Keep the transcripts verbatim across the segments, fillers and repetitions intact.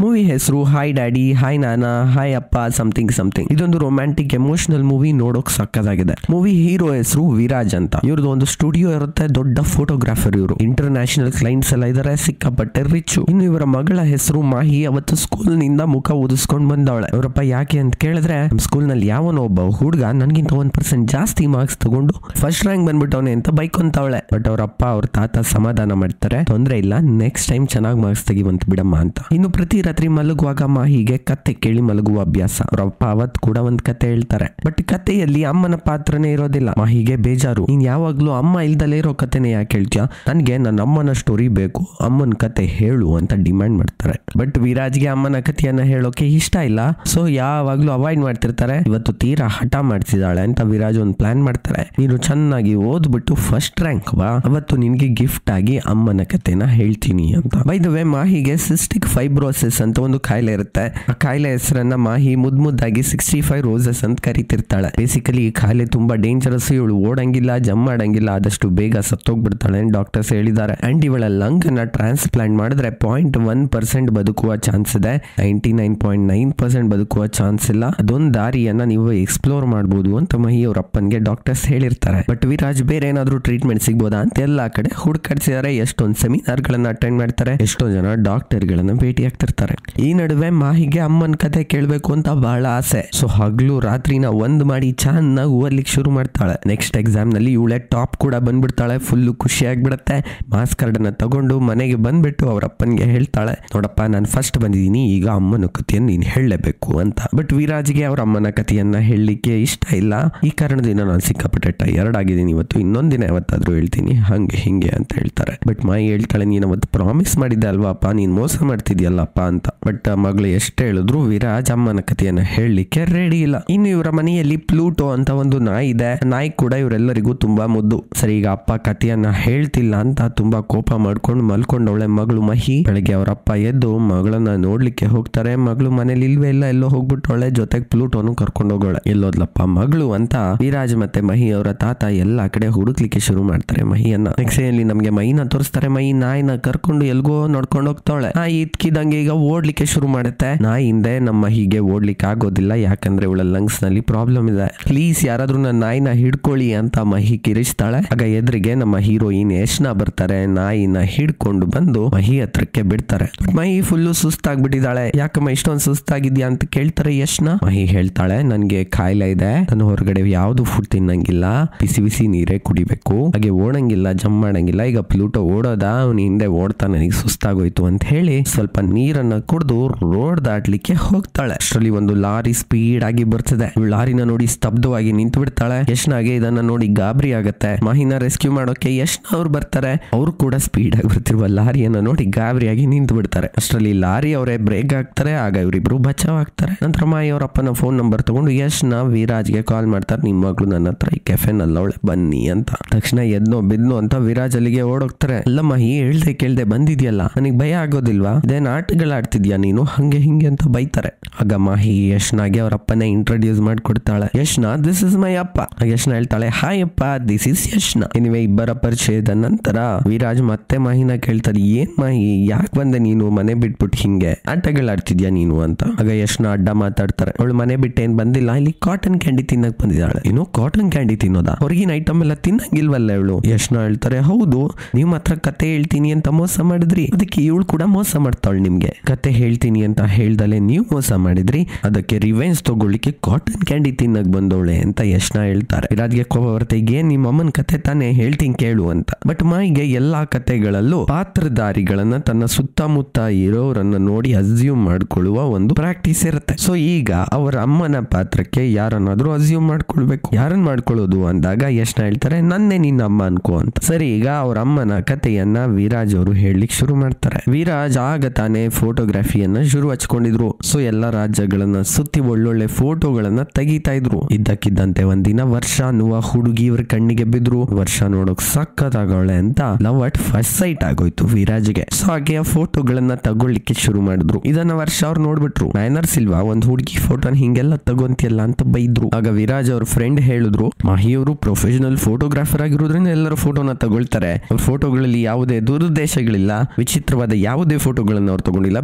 Movie ಹೆಸರು hi daddy, hi ನಾನಾ, hi ಅಪ್ಪ ಸಮಥಿಂಗ್ ಸಮಥಿಂಗ್. ಇದೊಂದು ರೊಮ್ಯಾಂಟಿಕ್ ಎಮೋಷನಲ್ ಮೂವಿ, ನೋಡೋಕ್ ಸಕ್ಕದಾಗಿದೆ. ಮೂವಿ ಹೀರೋ ಹೆಸರು ವಿರಾಜ್ ಅಂತ. ಇವ್ರದ್ದು ಒಂದು ಸ್ಟುಡಿಯೋ ಇರುತ್ತೆ, ದೊಡ್ಡ ಫೋಟೋಗ್ರಾಫರ್ ಇವರು. ಇಂಟರ್ ನ್ಯಾಷನಲ್ ಕ್ಲೈಂಟ್ಸ್ ಎಲ್ಲ ಇದಾರೆ, ಸಿಕ್ಕಾಪಟ್ಟೆ ರಿಚ್. ಇನ್ನು ಇವರ ಮಗಳ ಹೆಸರು ಮಾಹಿ. ಅವತ್ತು ಸ್ಕೂಲ್ ನಿಂದ ಮುಖ ಊದಿಸ್ಕೊಂಡ್ ಬಂದವಳೆ. ಅವರಪ್ಪ ಯಾಕೆ ಅಂತ ಕೇಳಿದ್ರೆ, ಸ್ಕೂಲ್ ನಲ್ಲಿ ಯಾವನೋ ಒಬ್ಬ ಹುಡುಗ ನನ್ಗಿಂತ ಒಂದ್ ಪರ್ಸೆಂಟ್ ಜಾಸ್ತಿ ಮಾರ್ಕ್ಸ್ ತಗೊಂಡು ಫಸ್ಟ್ ರ್ಯಾಂಕ್ ಬಂದ್ಬಿಟ್ಟವನೆ ಅಂತ ಬೈಕ್ ಅಂತವಳೆ. ಬಟ್ ಅವ್ರಪ್ಪ ಅವ್ರ ತಾತ ಸಮಾಧಾನ ಮಾಡ್ತಾರೆ, ತೊಂದ್ರೆ ಇಲ್ಲ, ನೆಕ್ಸ್ಟ್ ಟೈಮ್ ಚೆನ್ನಾಗಿ ಮಾರ್ಕ್ಸ್ ತೆಗಿವಂತ ಬಿಡಮ್ಮ ಅಂತ. ಇನ್ನು ಪ್ರತಿ ರಾತ್ರಿ ಮಲಗುವಾಗ ಮಾಹಿಗೆ ಕತೆ ಕೇಳಿ ಮಲಗುವ ಅಭ್ಯಾಸ. ಅವ್ರಪ್ಪ ಅವತ್ ಕೂಡ ಒಂದ್ ಕತೆ ಹೇಳ್ತಾರೆ. ಬಟ್ ಕತೆಯಲ್ಲಿ ಅಮ್ಮನ ಪಾತ್ರನೇ ಇರೋದಿಲ್ಲ. ಮಾಹಿಗೆ ಬೇಜಾರು, ನೀನ್ ಯಾವಾಗ್ಲೂ ಅಮ್ಮ ಇಲ್ದಲೇ ಇರೋ ಕತೆನೆ ಯಾಕೆ ಹೇಳ್ತೀಯ, ನನ್ಗೆ ನನ್ನ ಅಮ್ಮನ ಸ್ಟೋರಿ ಬೇಕು, ಅಮ್ಮನ ಕತೆ ಹೇಳು ಅಂತ ಡಿಮ್ಯಾಂಡ್ ಮಾಡ್ತಾರೆ. ಬಟ್ ವಿರಾಜ್ಗೆ ಅಮ್ಮನ ಕಥೆಯನ್ನ ಹೇಳೋಕೆ ಇಷ್ಟ ಇಲ್ಲ, ಸೊ ಯಾವಾಗ್ಲೂ ಅವಾಯ್ಡ್ ಮಾಡ್ತಿರ್ತಾರೆ. ಇವತ್ತು ತೀರಾ ಹಠ ಮಾಡ್ತಿದ್ದಾಳೆ ಅಂತ ವಿರಾಜ್ ಒಂದು ಪ್ಲಾನ್ ಮಾಡ್ತಾರೆ. ನೀನು ಚೆನ್ನಾಗಿ ಓದ್ಬಿಟ್ಟು ಫಸ್ಟ್ ರ್ಯಾಂಕ್ ಬಾ, ಅವತ್ತು ನಿನ್ಗೆ ಗಿಫ್ಟ್ ಆಗಿ ಅಮ್ಮನ ಕತೆನ ಹೇಳ್ತೀನಿ ಅಂತ. ಬೈ ದ ವೇ ಮಾಹಿಗೆ ಸಿಸ್ಟಿಕ್ ಫೈಬ್ರೋಸಿಸ್ ಅಂತ ಒಂದು ಕಾಯಿಲೆ ಇರುತ್ತೆ. ಆ ಕಾಯಿಲೆ ಹೆಸರನ್ನ ಮಾಹಿ ಮುದ್ ಮುದ್ದಾಗಿ ಸಿಕ್ಸ್ಟಿ ಫೈವ್ ರೋಸಸ್ ಅಂತ ಕರಿತಿರ್ತಾಳೆ. ಬೇಸಿಕಲಿ ಈ ಕಾಯಿಲೆ ತುಂಬಾ ಡೇಂಜರಸ್. ಇವಳು ಓಡಂಗಿಲ್ಲ, ಜಮ್ ಮಾಡಂಗಿಲ್ಲ, ಆದಷ್ಟು ಬೇಗ ಸತ್ತೋಗ್ಬಿಡ್ತಾಳೆ ಡಾಕ್ಟರ್ಸ್ ಹೇಳಿದ್ದಾರೆ. ಅಂಡ್ ಇವಳ ಲಂಗ್ ನ ಟ್ರಾನ್ಸ್ಪ್ಲಾಂಟ್ ಮಾಡಿದ್ರೆ ಪಾಯಿಂಟ್ ಒನ್ ಪರ್ಸೆಂಟ್ ಬದುಕುವ ಚಾನ್ಸ್ ಇದೆ, ninety nine point nine percent ಬದುಕುವ ಚಾನ್ಸ್ ಇಲ್ಲ. ಅದೊಂದು ದಾರಿಯನ್ನ ನೀವು ಎಕ್ಸ್ಪ್ಲೋರ್ ಮಾಡಬಹುದು ಅಂತ ಮಹಿ ಅವ್ರ ಅಪ್ಪನ್ಗೆ ಡಾಕ್ಟರ್ಸ್ ಹೇಳಿರ್ತಾರೆ. ಬಟ್ ವಿರಾಜ್ ಬೇರೆ ಏನಾದ್ರು ಟ್ರೀಟ್ಮೆಂಟ್ ಸಿಗ್ಬೋದಾ ಅಂತ ಎಲ್ಲಾ ಕಡೆ ಹುಡುಕಾಡ್ಸಿದ್ದಾರೆ. ಎಷ್ಟೊಂದು ಸೆಮಿನಾರ್ ಗಳನ್ನ ಅಟೆಂಡ್ ಮಾಡ್ತಾರೆ, ಎಷ್ಟೋ ಜನ ಡಾಕ್ಟರ್ ಗಳನ್ನ ಭೇಟಿ ಆಗ್ತಿರ್ತಾರೆ. ಈ ನಡುವೆ ಮಾಹಿಗೆ ಅಮ್ಮನ ಕತೆ ಕೇಳ್ಬೇಕು ಅಂತ ಬಹಳ ಆಸೆ. ಸೊ ಹಗ್ಲು ರಾತ್ರಿನ ಒಂದ್ ಮಾಡಿ ಚೆನ್ನಾಗಿ ಓದ್ಲಿಕ್ಕೆ ಶುರು ಮಾಡ್ತಾಳೆ. ನೆಕ್ಸ್ಟ್ ಎಕ್ಸಾಮ್ ನಲ್ಲಿ ಇವಳೆ ಟಾಪ್ ಕೂಡ ಬಂದ್ಬಿಡ್ತಾಳೆ. ಫುಲ್ ಖುಷಿ ಆಗ್ಬಿಡತ್ತೆ. ಮಾರ್ಕ್ಸ್ ಕಾರ್ಡ್ ಅನ್ನ ತಗೊಂಡು ಮನೆಗೆ ಬಂದ್ಬಿಟ್ಟು ಅವ್ರ ಅಪ್ಪನ್ಗೆ ಹೇಳ್ತಾಳೆ, ನೋಡಪ್ಪ ನಾನು ಫಸ್ಟ್ ಬಂದಿದ್ದೀನಿ, ಈಗ ಅಮ್ಮನ ಕಥೆಯನ್ನು ನೀನ್ ಹೇಳಲೇಬೇಕು ಅಂತ. ಬಟ್ ವಿರಾಜ್ಗೆ ಅವ್ರ ಅಮ್ಮನ ಕಥೆಯನ್ನ ಹೇಳಲಿಕ್ಕೆ ಇಷ್ಟ ಇಲ್ಲ. ಈ ಕಾರಣದಿಂದ ನಾನು ಸಿಕ್ಕಾಪಟ್ಟೆ ಟಯರ್ಡ್ ಆಗಿದ್ದೀನಿ, ಇವತ್ತು ಇನ್ನೊಂದಿನ ಯಾವತ್ತಾದ್ರೂ ಹೇಳ್ತೀನಿ ಹಂಗೆ ಹಿಂಗೆ ಅಂತ ಹೇಳ್ತಾರೆ. ಬಟ್ ಮಾಯಿ ಹೇಳ್ತಾಳೆ, ನೀನ್ ಅವತ್ತು ಪ್ರಾಮಿಸ್ ಮಾಡಿದ್ದೆ ಅಲ್ವಾ ಅಪ್ಪ, ನೀನ್ ಮೋಸ ಮಾಡ್ತಿದ್ಯಲ್ಲಪ್ಪ ಅಂತ. ಬಟ್ ಮಗಳು ಎಷ್ಟು ಹೇಳಿದ್ರು ವಿರಾಜ್ ಅಮ್ಮನ ಕಥೆಯನ್ನ ಹೇಳಲಿಕ್ಕೆ ರೆಡಿ ಇಲ್ಲ. ಇನ್ನು ಇವರ ಮನೆಯಲ್ಲಿ ಪ್ಲೂಟೋ ಅಂತ ಒಂದು ನಾಯಿ ಇದೆ. ನಾಯಿ ಕೂಡ ಇವರೆಲ್ಲರಿಗೂ ತುಂಬಾ ಮುದ್ದು. ಸರಿ, ಈಗ ಅಪ್ಪ ಕಥೆಯನ್ನ ಹೇಳ್ತಿಲ್ಲ ಅಂತ ತುಂಬಾ ಕೋಪ ಮಾಡ್ಕೊಂಡು ಮಲ್ಕೊಂಡವಳೆ ಮಗಳು ಮಹಿ. ಬೆಳಗ್ಗೆ ಅವರಪ್ಪ ಎದ್ದು ಮಗಳನ್ನ ನೋಡ್ಲಿಕ್ಕೆ ಹೋಗ್ತಾರೆ. ಮಗಳು ಮನೇಲಿ ಇಲ್ವೇ ಇಲ್ಲ, ಎಲ್ಲೋ ಹೋಗ್ಬಿಟ್ಟವಳೆ. ಜೊತೆಗೆ ಪ್ಲೂಟೋನು ಕರ್ಕೊಂಡು ಹೋಗೋಳೆ. ಎಲ್ಲೋದ್ಲಪ್ಪ ಮಗಳು ಅಂತ ವಿರಾಜ್ ಮತ್ತೆ ಮಹಿ ಅವರ ತಾತ ಎಲ್ಲಾ ಕಡೆ ಹುಡುಕ್ಲಿಕ್ಕೆ ಶುರು ಮಾಡ್ತಾರೆ ಮಹಿಯನ್ನ. ನೆಕ್ಸ್ಟ್ ಅಲ್ಲಿ ನಮ್ಗೆ ಮಹಿನ ತೋರಿಸ್ತಾರೆ. ಮಹಿ ನಾಯಿನ ಕರ್ಕೊಂಡು ಎಲ್ಗೋ ನೋಡ್ಕೊಂಡು ಹೋಗ್ತಾಳೆ. ನಾಯಿ ಇದ್ಕಿದಂಗೆ ಈಗ ಓಡ್ಲಿಕ್ಕೆ ಶುರು ಮಾಡುತ್ತೆ. ನಾಯಿ ಹಿಂದೆ ನಮ್ಮ ಹೀಗೆ ಓಡ್ಲಿಕ್ಕೆ ಆಗೋದಿಲ್ಲ, ಯಾಕಂದ್ರೆ ಇವಳ ಲಂಗ್ಸ್ ನಲ್ಲಿ ಪ್ರಾಬ್ಲಮ್ ಇದೆ. ಪ್ಲೀಸ್ ಯಾರಾದ್ರೂ ನನ್ನ ನಾಯಿನ ಹಿಡ್ಕೊಳ್ಳಿ ಅಂತ ಮಹಿ ಕಿರಿಸ್ತಾಳೆ. ಆಗ ಎದುರಿಗೆ ನಮ್ಮ ಹೀರೋಯಿನ್ ಯಶ್ನ ಬರ್ತಾರೆ. ನಾಯಿನ ಹಿಡ್ಕೊಂಡು ಬಂದು ಮಹಿ ಹತ್ರಕ್ಕೆ ಬಿಡ್ತಾರೆ. ಮಹಿ ಫುಲ್ಲು ಸುಸ್ತಾಗ್ಬಿಟ್ಟಿದ್ದಾಳೆ. ಯಾಕಮ್ಮ ಇಷ್ಟೊಂದು ಸುಸ್ತಾಗಿದ್ಯಾ ಅಂತ ಕೇಳ್ತಾರೆ ಯಶ್ನ. ಮಹಿ ಹೇಳ್ತಾಳೆ, ನನ್ಗೆ ಕಾಯಿಲೆ ಇದೆ, ನಾನು ಹೊರಗಡೆ ಯಾವ್ದು ಫುಡ್ ತಿನ್ನಂಗಿಲ್ಲ, ಬಿಸಿ ಬಿಸಿ ನೀರೇ ಕುಡಿಬೇಕು, ಹಾಗೆ ಓಡಂಗಿಲ್ಲ, ಜಂಪ್ ಮಾಡಂಗಿಲ್ಲ. ಈಗ ಪ್ಲೂಟೋ ಓಡೋದ, ಅವ್ನ ಹಿಂದೆ ಓಡ್ತಾ ನನಗೆ ಸುಸ್ತಾಗೋಯ್ತು ಅಂತ ಹೇಳಿ ಸ್ವಲ್ಪ ನೀರನ್ನ ಕುಡಿದು ರೋಡ್ ದಾಟ್ಲಿಕ್ಕೆ ಹೋಗ್ತಾಳೆ. ಅಷ್ಟರಲ್ಲಿ ಒಂದು ಲಾರಿ ಸ್ಪೀಡ್ ಆಗಿ ಬರ್ತದೆ. ಲಾರಿನ ನೋಡಿ ಸ್ತಬ್ಧವಾಗಿ ನಿಂತು ಬಿಡ್ತಾಳೆ. ಯಶ್ನಾಗೆ ಇದನ್ನ ನೋಡಿ ಗಾಬರಿ ಆಗತ್ತೆ. ಮಾಹಿನ ರೆಸ್ಕ್ಯೂ ಮಾಡೋಕೆ ಯಶ್ನ ಅವ್ರು ಬರ್ತಾರೆ. ಅವ್ರು ಕೂಡ ಸ್ಪೀಡ್ ಆಗಿ ಬರ್ತಿರುವ ಲಾರಿಯನ್ನ ನೋಡಿ ಗಾಬರಿಯಾಗಿ ನಿಂತು ಬಿಡ್ತಾರೆ. ಅಷ್ಟರಲ್ಲಿ ಲಾರಿ ಅವರೇ ಬ್ರೇಕ್ ಹಾಕ್ತಾರೆ. ಆಗ ಇವರಿಬ್ರು ಬಚಾವ್ ಆಗ್ತಾರೆ. ನಂತರ ಮಾಯಿ ಅವ್ರ ಅಪ್ಪನ ಫೋನ್ ನಂಬರ್ ತಗೊಂಡು ಯಶ್ನ ವಿರಾಜ್ಗೆ ಕಾಲ್ ಮಾಡ್ತಾರೆ. ನಿಮ್ಮ ಮಗಳು ನನ್ನ ಹತ್ರ ಈ ಕೆಫೆನಲ್ಲಿ ಅವಳೆ, ಬನ್ನಿ ಅಂತ. ತಕ್ಷಣ ಎದ್ನೋ ಬಿದ್ನೋ ಅಂತ ವಿರಾಜ್ ಅಲ್ಲಿಗೆ ಓಡೋಗ್ತಾರೆ. ಅಲ್ಲ ಮಹಿ, ಹೇಳ್ದೆ ಕೇಳ್ದೆ ಬಂದಿದ್ಯಲ್ಲ, ನನಗೆ ಭಯ ಆಗೋದಿಲ್ವಾ, ಇದೇನ್ ಆಟಗಳಾಡ್ತಿದ್ಯಾ ನೀನು, ಹಂಗೆ ಹಿಂಗೆ ಅಂತ ಬೈತಾರೆ. ಆಗ ಮಾಹಿ ಯಶ್ನಾಗೆ ಅವ್ರ ಅಪ್ಪನ ಇಂಟ್ರೊಡ್ಯೂಸ್ ಮಾಡ್ಕೊಡ್ತಾಳೆ. ಯಶ್ನ, ದಿಸ್ ಇಸ್ ಮೈ ಅಪ್ಪ. ಯಶ್ನ ಹೇಳ್ತಾಳೆ, ಹಾಯ್ ಅಪ್ಪ, ದಿಸ್ ಇಸ್ ಯಶ್ನ. ಎನಿವೆ ಇಬ್ಬರ ಪರಿಚಯದ ನಂತರ ವಿರಾಜ್ ಮತ್ತೆ ಮಾಹಿನ ಕೇಳ್ತಾರೆ, ಏನ್ ಮಾಹಿ, ಯಾಕೆ ಬಂದೆ ನೀನು ಮನೆ ಬಿಟ್ಬಿಟ್ಟು, ಹಿಂಗೆ ಆಟಗಳಾಡ್ತಿದ್ಯಾ ನೀನು ಅಂತ. ಆಗ ಯಶ್ನ ಅಡ್ಡ ಮಾತಾಡ್ತಾರೆ. ಅವಳು ಮನೆ ಬಿಟ್ಟು ಏನ್ ಬಂದಿಲ್ಲ, ಇಲ್ಲಿ ಕಾಟನ್ ಕ್ಯಾಂಡಿ ತಿನ್ನಕ್ ಬಂದಿದ್ದಾಳೆ. ಇನ್ನು ಕಾಟನ್ ಕ್ಯಾಂಡಿ ತಿನ್ನೋದಾ, ಹೊರಗಿನ ಐಟಮ್ ಎಲ್ಲ ತಿನ್ನಂಗಿಲ್ವಲ್ಲ ಇವಳು. ಯಶ್ನ ಹೇಳ್ತಾರೆ, ಹೌದು, ನೀವು ಮಾತ್ರ ಕತೆ ಹೇಳ್ತೀನಿ ಅಂತ ಮೋಸ ಮಾಡಿದ್ರಿ, ಅದಕ್ಕೆ ಇವಳು ಕೂಡ ಮೋಸ ಮಾಡ್ತಾಳೆ. ನಿಮ್ಗೆ ಕತೆ ಹೇಳ್ತೀನಿ ಅಂತ ಹೇಳ್ದಲೆ ನೀವು ಮೋಸ ಮಾಡಿದ್ರಿ, ಅದಕ್ಕೆ ರಿವೆಂಜ್ ತಗೊಳ್ಳಿಕ್ಕೆ ಕಾಟನ್ ಕ್ಯಾಂಡಿ ತಿನ್ನಕ್ ಬಂದವಳೆ ಅಂತ ಯಶ್ನ ಹೇಳ್ತಾರೆ. ವಿರಾಜ್ಗೆ ಕೋಪ ಬರುತ್ತೆ, ಏನ್ ನಿಮ್ಮ ಅಮ್ಮನ ಕತೆ ತಾನೇ, ಹೇಳ್ತೀನಿ ಕೇಳು ಅಂತ. ಬಟ್ ಮಾಯಿಗೆ ಎಲ್ಲಾ ಕತೆಗಳಲ್ಲೂ ಪಾತ್ರಧಾರಿಗಳನ್ನ ತನ್ನ ಸುತ್ತಮುತ್ತ ಇರೋರನ್ನ ನೋಡಿ ಅಸ್ಯೂಮ್ ಮಾಡ್ಕೊಳ್ಳುವ ಒಂದು ಪ್ರಾಕ್ಟೀಸ್ ಇರುತ್ತೆ. ಸೊ ಈಗ ಅವರ ಅಮ್ಮನ ಪಾತ್ರಕ್ಕೆ ಯಾರನ್ನಾದ್ರೂ ಅಸ್ಯೂಮ್ ಮಾಡ್ಕೊಳ್ಬೇಕು. ಯಾರನ್ನ ಮಾಡ್ಕೊಳ್ಳೋದು ಅಂದಾಗ ಯಶ್ನ ಹೇಳ್ತಾರೆ, ನನ್ನೇ ನಿನ್ನ ಅಮ್ಮ ಅನ್ಕೋ ಅಂತ. ಸರಿ, ಈಗ ಅವ್ರ ಅಮ್ಮನ ಕಥೆಯನ್ನ ವಿರಾಜ್ ಅವರು ಹೇಳಲಿಕ್ಕೆ ಶುರು ಮಾಡ್ತಾರೆ. ವಿರಾಜ್ ಆಗ ತಾನೇ ಫೋಟೋಗ್ರಫಿಯನ್ನ ಶುರು ಹಚ್ಕೊಂಡಿದ್ರು. ಸೊ ಎಲ್ಲ ರಾಜ್ಯಗಳನ್ನ ಸುತ್ತಿ ಒಳ್ಳೊಳ್ಳೆ ಫೋಟೋಗಳನ್ನ ತೆಗಿತಾ ಇದ್ರು. ಇದ್ದಕ್ಕಿದ್ದಂತೆ ಒಂದಿನ ವರ್ಷ ಅನ್ನುವ ಹುಡುಗಿ ಇವ್ರ ಕಣ್ಣಿಗೆ ಬಿದ್ರು. ವರ್ಷ ನೋಡೋಕ್ ಸಕ್ಕತ್ತಾಗವಳೆ ಅಂತ ಲವ್ ಅಟ್ ಫಸ್ಟ್ ಸೈಟ್ ಆಗೋಯ್ತು ವಿರಾಜ್ಗೆ. ಸೊ ಹಾಗೆ ಆ ಫೋಟೋಗಳನ್ನ ತಗೊಳ್ಳಿಕ್ಕೆ ಶುರು ಮಾಡಿದ್ರು. ಇದನ್ನ ವರ್ಷ ಅವ್ರು ನೋಡ್ಬಿಟ್ರು. ಮ್ಯಾನರ್ಸ್ ಇಲ್ವಾ, ಒಂದ್ ಹುಡುಗಿ ಫೋಟೋನ ಹಿಂಗೆಲ್ಲ ತಗೊಂತಿಯಲ್ಲ ಅಂತ ಬೈದ್ರು. ಆಗ ವಿರಾಜ್ ಅವ್ರ ಫ್ರೆಂಡ್ ಹೇಳಿದ್ರು, ಮಾಹಿ ಅವರು ಪ್ರೊಫೆಷನಲ್ ಫೋಟೋಗ್ರಾಫರ್ ಆಗಿರೋದ್ರಿಂದ ಎಲ್ಲರ ಫೋಟೋನ ತಗೊಳ್ತಾರೆ. ಅವ್ರ ಫೋಟೋಗಳಲ್ಲಿ ಯಾವುದೇ ದುರುದ್ದೇಶಗಳಿಲ್ಲ, ವಿಚಿತ್ರವಾದ ಯಾವುದೇ ಫೋಟೋಗಳನ್ನ ಅವ್ರು ತಗೊಂಡಿಲ್ಲ,